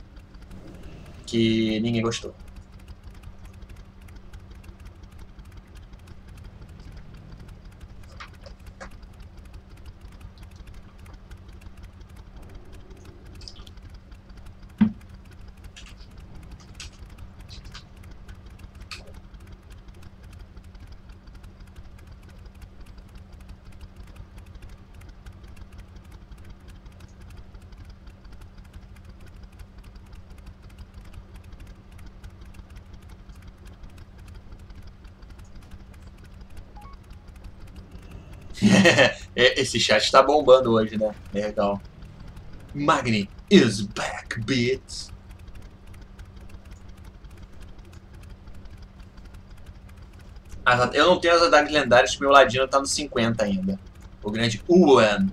Que ninguém gostou. Esse chat tá bombando hoje, né? Legal. Magni is back, bitch. Eu não tenho as adagas lendárias, porque meu ladino tá no 50 ainda. O grande Uan.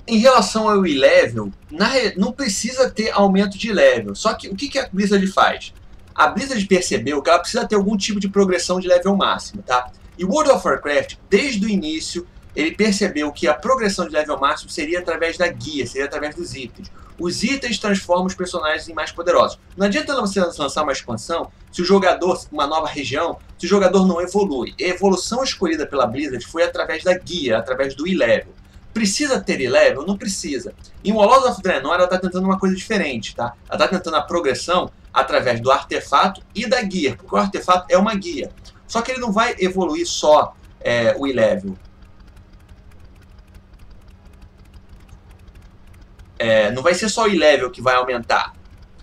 Em relação ao E-Level, não precisa ter aumento de level. Só que o que a Blizzard faz? A Blizzard percebeu que ela precisa ter algum tipo de progressão de level máximo, tá? E World of Warcraft, desde o início, ele percebeu que a progressão de level máximo seria através da guia, seria através dos itens. Os itens transformam os personagens em mais poderosos. Não adianta você lançar uma expansão se o jogador, uma nova região, se o jogador não evolui. A evolução escolhida pela Blizzard foi através da guia, através do E-Level. Precisa ter E-Level? Não precisa. Em Warlords of Draenor ela está tentando uma coisa diferente, tá? Ela está tentando a progressão através do artefato e da guia, porque o artefato é uma guia. Só que ele não vai evoluir só o E-Level. Não vai ser só o E-Level que vai aumentar.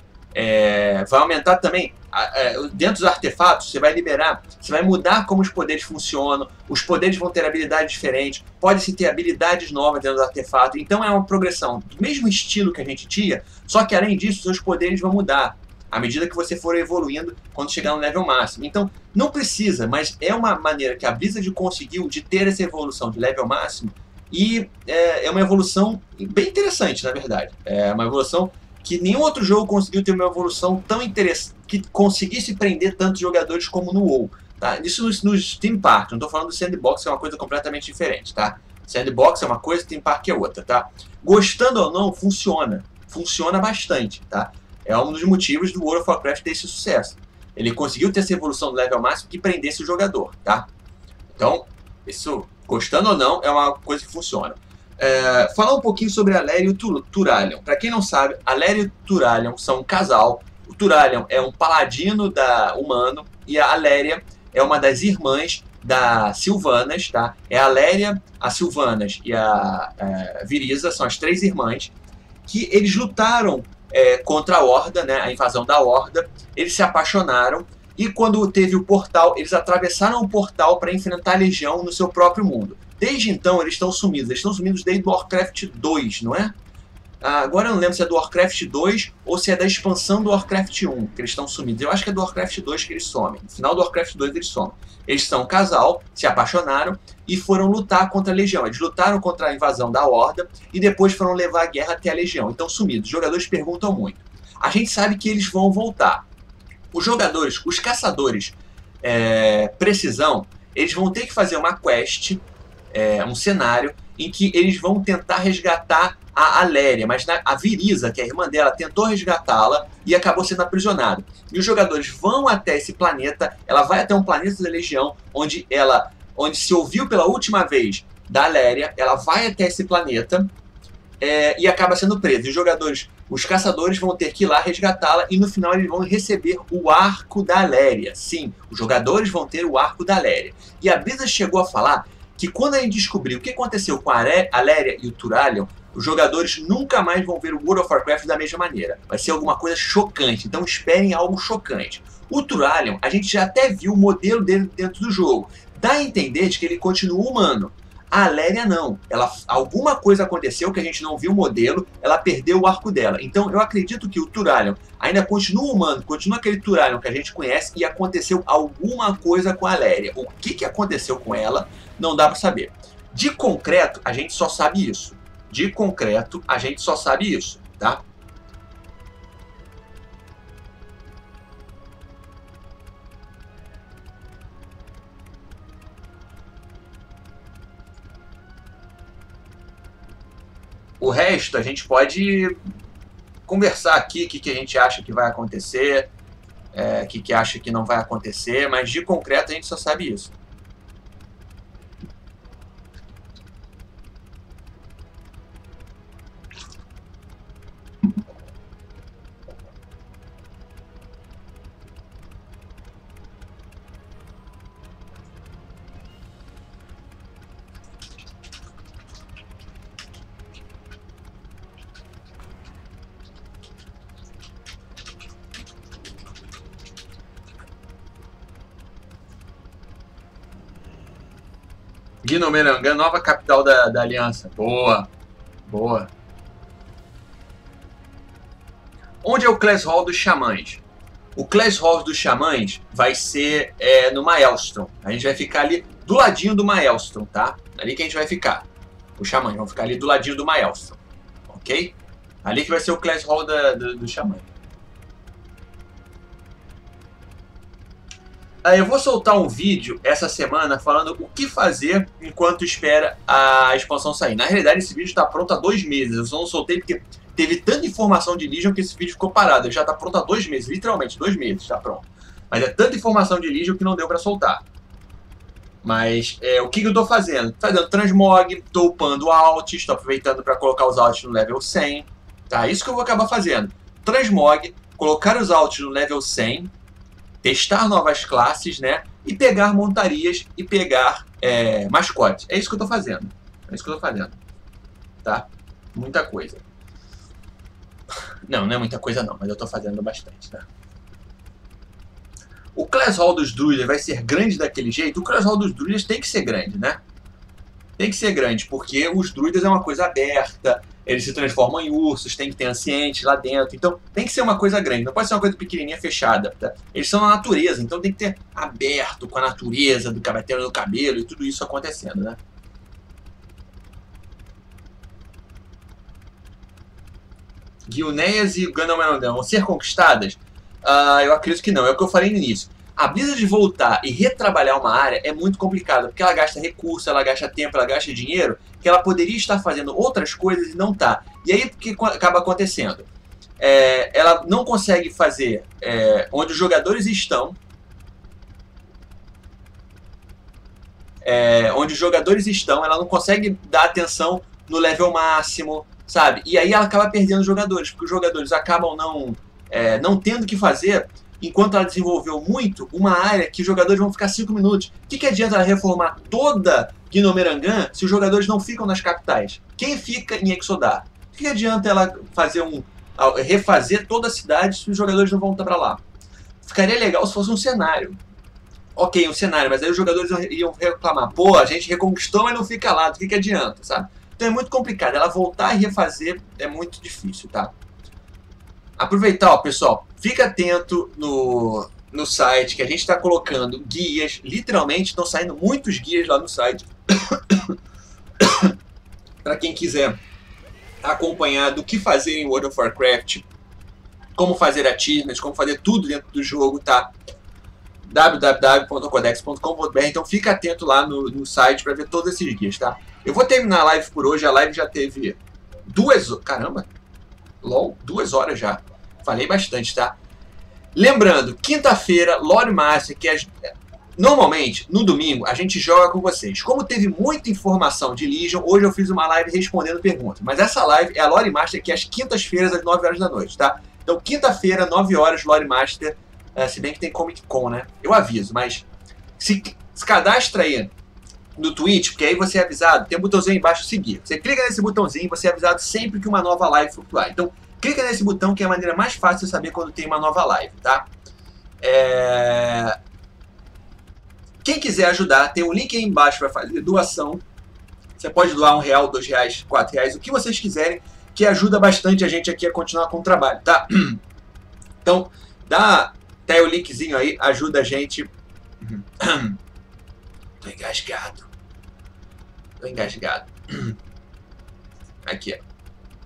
Vai aumentar também, dentro dos artefatos, você vai liberar, você vai mudar como os poderes funcionam, os poderes vão ter habilidades diferentes, pode-se ter habilidades novas dentro do artefato, então é uma progressão do mesmo estilo que a gente tinha, só que além disso, seus poderes vão mudar, à medida que você for evoluindo quando chegar no level máximo. Então, não precisa, mas é uma maneira que a Blizzard conseguiu de ter essa evolução de level máximo, e é uma evolução bem interessante, na verdade. É uma evolução que nenhum outro jogo conseguiu ter uma evolução tão interessante, que conseguisse prender tantos jogadores como no WoW. Tá? Isso nos Theme Park, não estou falando do Sandbox, que é uma coisa completamente diferente. Tá? Sandbox é uma coisa, Theme Park é outra. Tá? Gostando ou não, funciona. Funciona bastante. Tá? É um dos motivos do World of Warcraft ter esse sucesso. Ele conseguiu ter essa evolução do level máximo que prendesse o jogador. Tá? Então, isso, gostando ou não, é uma coisa que funciona. Falar um pouquinho sobre a Aléria e o Turalyon. Para quem não sabe, a Aléria e o Turalyon são um casal. O Turalyon é um paladino humano e a Aléria é uma das irmãs da Sylvanas, tá? É a Aléria, a Sylvanas e a Viriza, são as três irmãs, que eles lutaram contra a Horda, né? A invasão da Horda. Eles se apaixonaram e quando teve o portal, eles atravessaram o portal para enfrentar a Legião no seu próprio mundo. Desde então, eles estão sumidos. Eles estão sumidos desde o Warcraft 2, não é? Agora eu não lembro se é do Warcraft 2 ou se é da expansão do Warcraft 1 que eles estão sumidos. Eu acho que é do Warcraft 2 que eles somem. No final do Warcraft 2 eles somem. Eles são um casal, se apaixonaram e foram lutar contra a Legião. Eles lutaram contra a invasão da Horda e depois foram levar a guerra até a Legião. Então sumidos. Os jogadores perguntam muito. A gente sabe que eles vão voltar. Os jogadores, os caçadores precisão, eles vão ter que fazer uma quest, um cenário em que eles vão tentar resgatar a Aléria, mas a Viriza, que é a irmã dela, tentou resgatá-la e acabou sendo aprisionada. E os jogadores vão até esse planeta, ela vai até um planeta da Legião, onde se ouviu pela última vez da Aléria, ela vai até esse planeta e acaba sendo presa. E os jogadores, os caçadores vão ter que ir lá resgatá-la e no final eles vão receber o arco da Aléria. Sim, os jogadores vão ter o arco da Aléria. E a Blizzard chegou a falar que quando a gente descobriu o que aconteceu com a Aléria e o Turalyon, os jogadores nunca mais vão ver o World of Warcraft da mesma maneira. Vai ser alguma coisa chocante, então esperem algo chocante. O Turalyon, a gente já até viu o modelo dele dentro do jogo. Dá a entender de que ele continua humano. A Aléria não. Alguma coisa aconteceu que a gente não viu o modelo, ela perdeu o arco dela. Então eu acredito que o Turalyon ainda continua humano, continua aquele Turalyon que a gente conhece e aconteceu alguma coisa com a Aléria. O que aconteceu com ela, não dá para saber. De concreto, a gente só sabe isso. De concreto, a gente só sabe isso, tá? O resto a gente pode conversar aqui, o que a gente acha que vai acontecer, o que acha que não vai acontecer, mas de concreto a gente só sabe isso. Guinomerangã, nova capital da Aliança. Boa, boa. Onde é o Class Hall dos Xamãs? O Class Hall dos Xamãs vai ser no Maelstrom. A gente vai ficar ali do ladinho do Maelstrom, tá? Ali que a gente vai ficar. Os xamãs vão ficar ali do ladinho do Maelstrom. Ok? Ali que vai ser o Class Hall do xamã. Eu vou soltar um vídeo essa semana falando o que fazer enquanto espera a expansão sair. Na realidade, esse vídeo está pronto há 2 meses. Eu só não soltei porque teve tanta informação de Legion que esse vídeo ficou parado. Ele já está pronto há 2 meses, literalmente 2 meses está pronto. Mas é tanta informação de Legion que não deu para soltar. Mas o que eu estou fazendo? Fazendo transmog, estou upando alt, estou aproveitando para colocar os alts no level 100. Tá? Isso que eu vou acabar fazendo. Transmog, colocar os alts no level 100. Testar novas classes, né? E pegar montarias e pegar mascotes. É isso que eu tô fazendo. É isso que eu tô fazendo. Tá? Muita coisa. Não é muita coisa não, mas eu tô fazendo bastante, tá? O Class Hall dos Druidas vai ser grande daquele jeito? O Class Hall dos Druidas tem que ser grande, né? Tem que ser grande, porque os druidas é uma coisa aberta, eles se transformam em ursos, tem que ter ancientes lá dentro, então tem que ser uma coisa grande, não pode ser uma coisa pequenininha fechada, tá? Eles são na natureza, então tem que ter aberto com a natureza do cabateiro do cabelo e tudo isso acontecendo, né? Guilneias e Ganamarandão vão ser conquistadas? Eu acredito que não, é o que eu falei no início. A Blizzard voltar e retrabalhar uma área é muito complicado, porque ela gasta recurso, ela gasta tempo, ela gasta dinheiro, que ela poderia estar fazendo outras coisas e não tá. E aí o que acaba acontecendo? Ela não consegue fazer onde os jogadores estão, ela não consegue dar atenção no level máximo, sabe? E aí ela acaba perdendo jogadores, porque os jogadores acabam não tendo que fazer. Enquanto ela desenvolveu muito, uma área que os jogadores vão ficar 5 minutos. O que adianta ela reformar toda Gnomerangan se os jogadores não ficam nas capitais? Quem fica em Exodar? O que adianta ela refazer toda a cidade se os jogadores não vão estar para lá? Ficaria legal se fosse um cenário. Ok, um cenário, mas aí os jogadores iam reclamar. Pô, a gente reconquistou, mas não fica lá. Do que adianta, sabe? Então é muito complicado. Ela voltar e refazer é muito difícil, tá? Aproveitar, ó, pessoal, fica atento no site que a gente está colocando guias, literalmente estão saindo muitos guias lá no site para quem quiser acompanhar do que fazer em World of Warcraft, como fazer achievements, como fazer tudo dentro do jogo, tá? www.codex.com.br, então fica atento lá no site para ver todos esses guias, tá? Eu vou terminar a live por hoje, a live já teve 2 horas já. Falei bastante, tá? Lembrando, quinta-feira, Lore Master, que normalmente, no domingo, a gente joga com vocês. Como teve muita informação de Legion, hoje eu fiz uma live respondendo perguntas. Mas essa live é a Lore Master, que é às quintas-feiras, às 9 horas da noite, tá? Então, quinta-feira, 9 horas, Lore Master. Se bem que tem Comic Con, né? Eu aviso, mas se cadastra aí no Twitch, porque aí você é avisado. Tem um botãozinho aí embaixo, seguir. Você clica nesse botãozinho e você é avisado sempre que uma nova live for pro ar. Então, clica nesse botão que é a maneira mais fácil de saber quando tem uma nova live, tá? Quem quiser ajudar, tem um link aí embaixo para fazer doação. Você pode doar R$1, R$2, R$4, o que vocês quiserem, que ajuda bastante a gente aqui a continuar com o trabalho, tá? Então, dá até o linkzinho aí, ajuda a gente. Tô engasgado. Aqui, ó.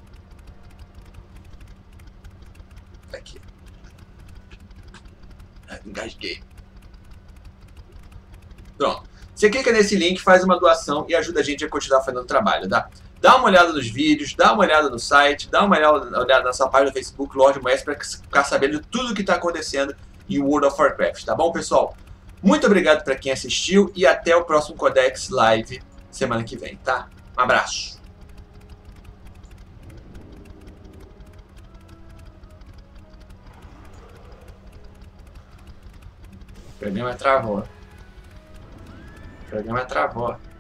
Aqui. Engasguei. Pronto. Você clica nesse link, faz uma doação e ajuda a gente a continuar fazendo o trabalho, tá? Dá uma olhada nos vídeos, dá uma olhada no site, dá uma olhada na nossa página do Facebook, Lorde Maestro, para ficar sabendo de tudo que está acontecendo em World of Warcraft, tá bom, pessoal? Muito obrigado para quem assistiu e até o próximo Codex Live semana que vem, tá? Um abraço. O programa travou.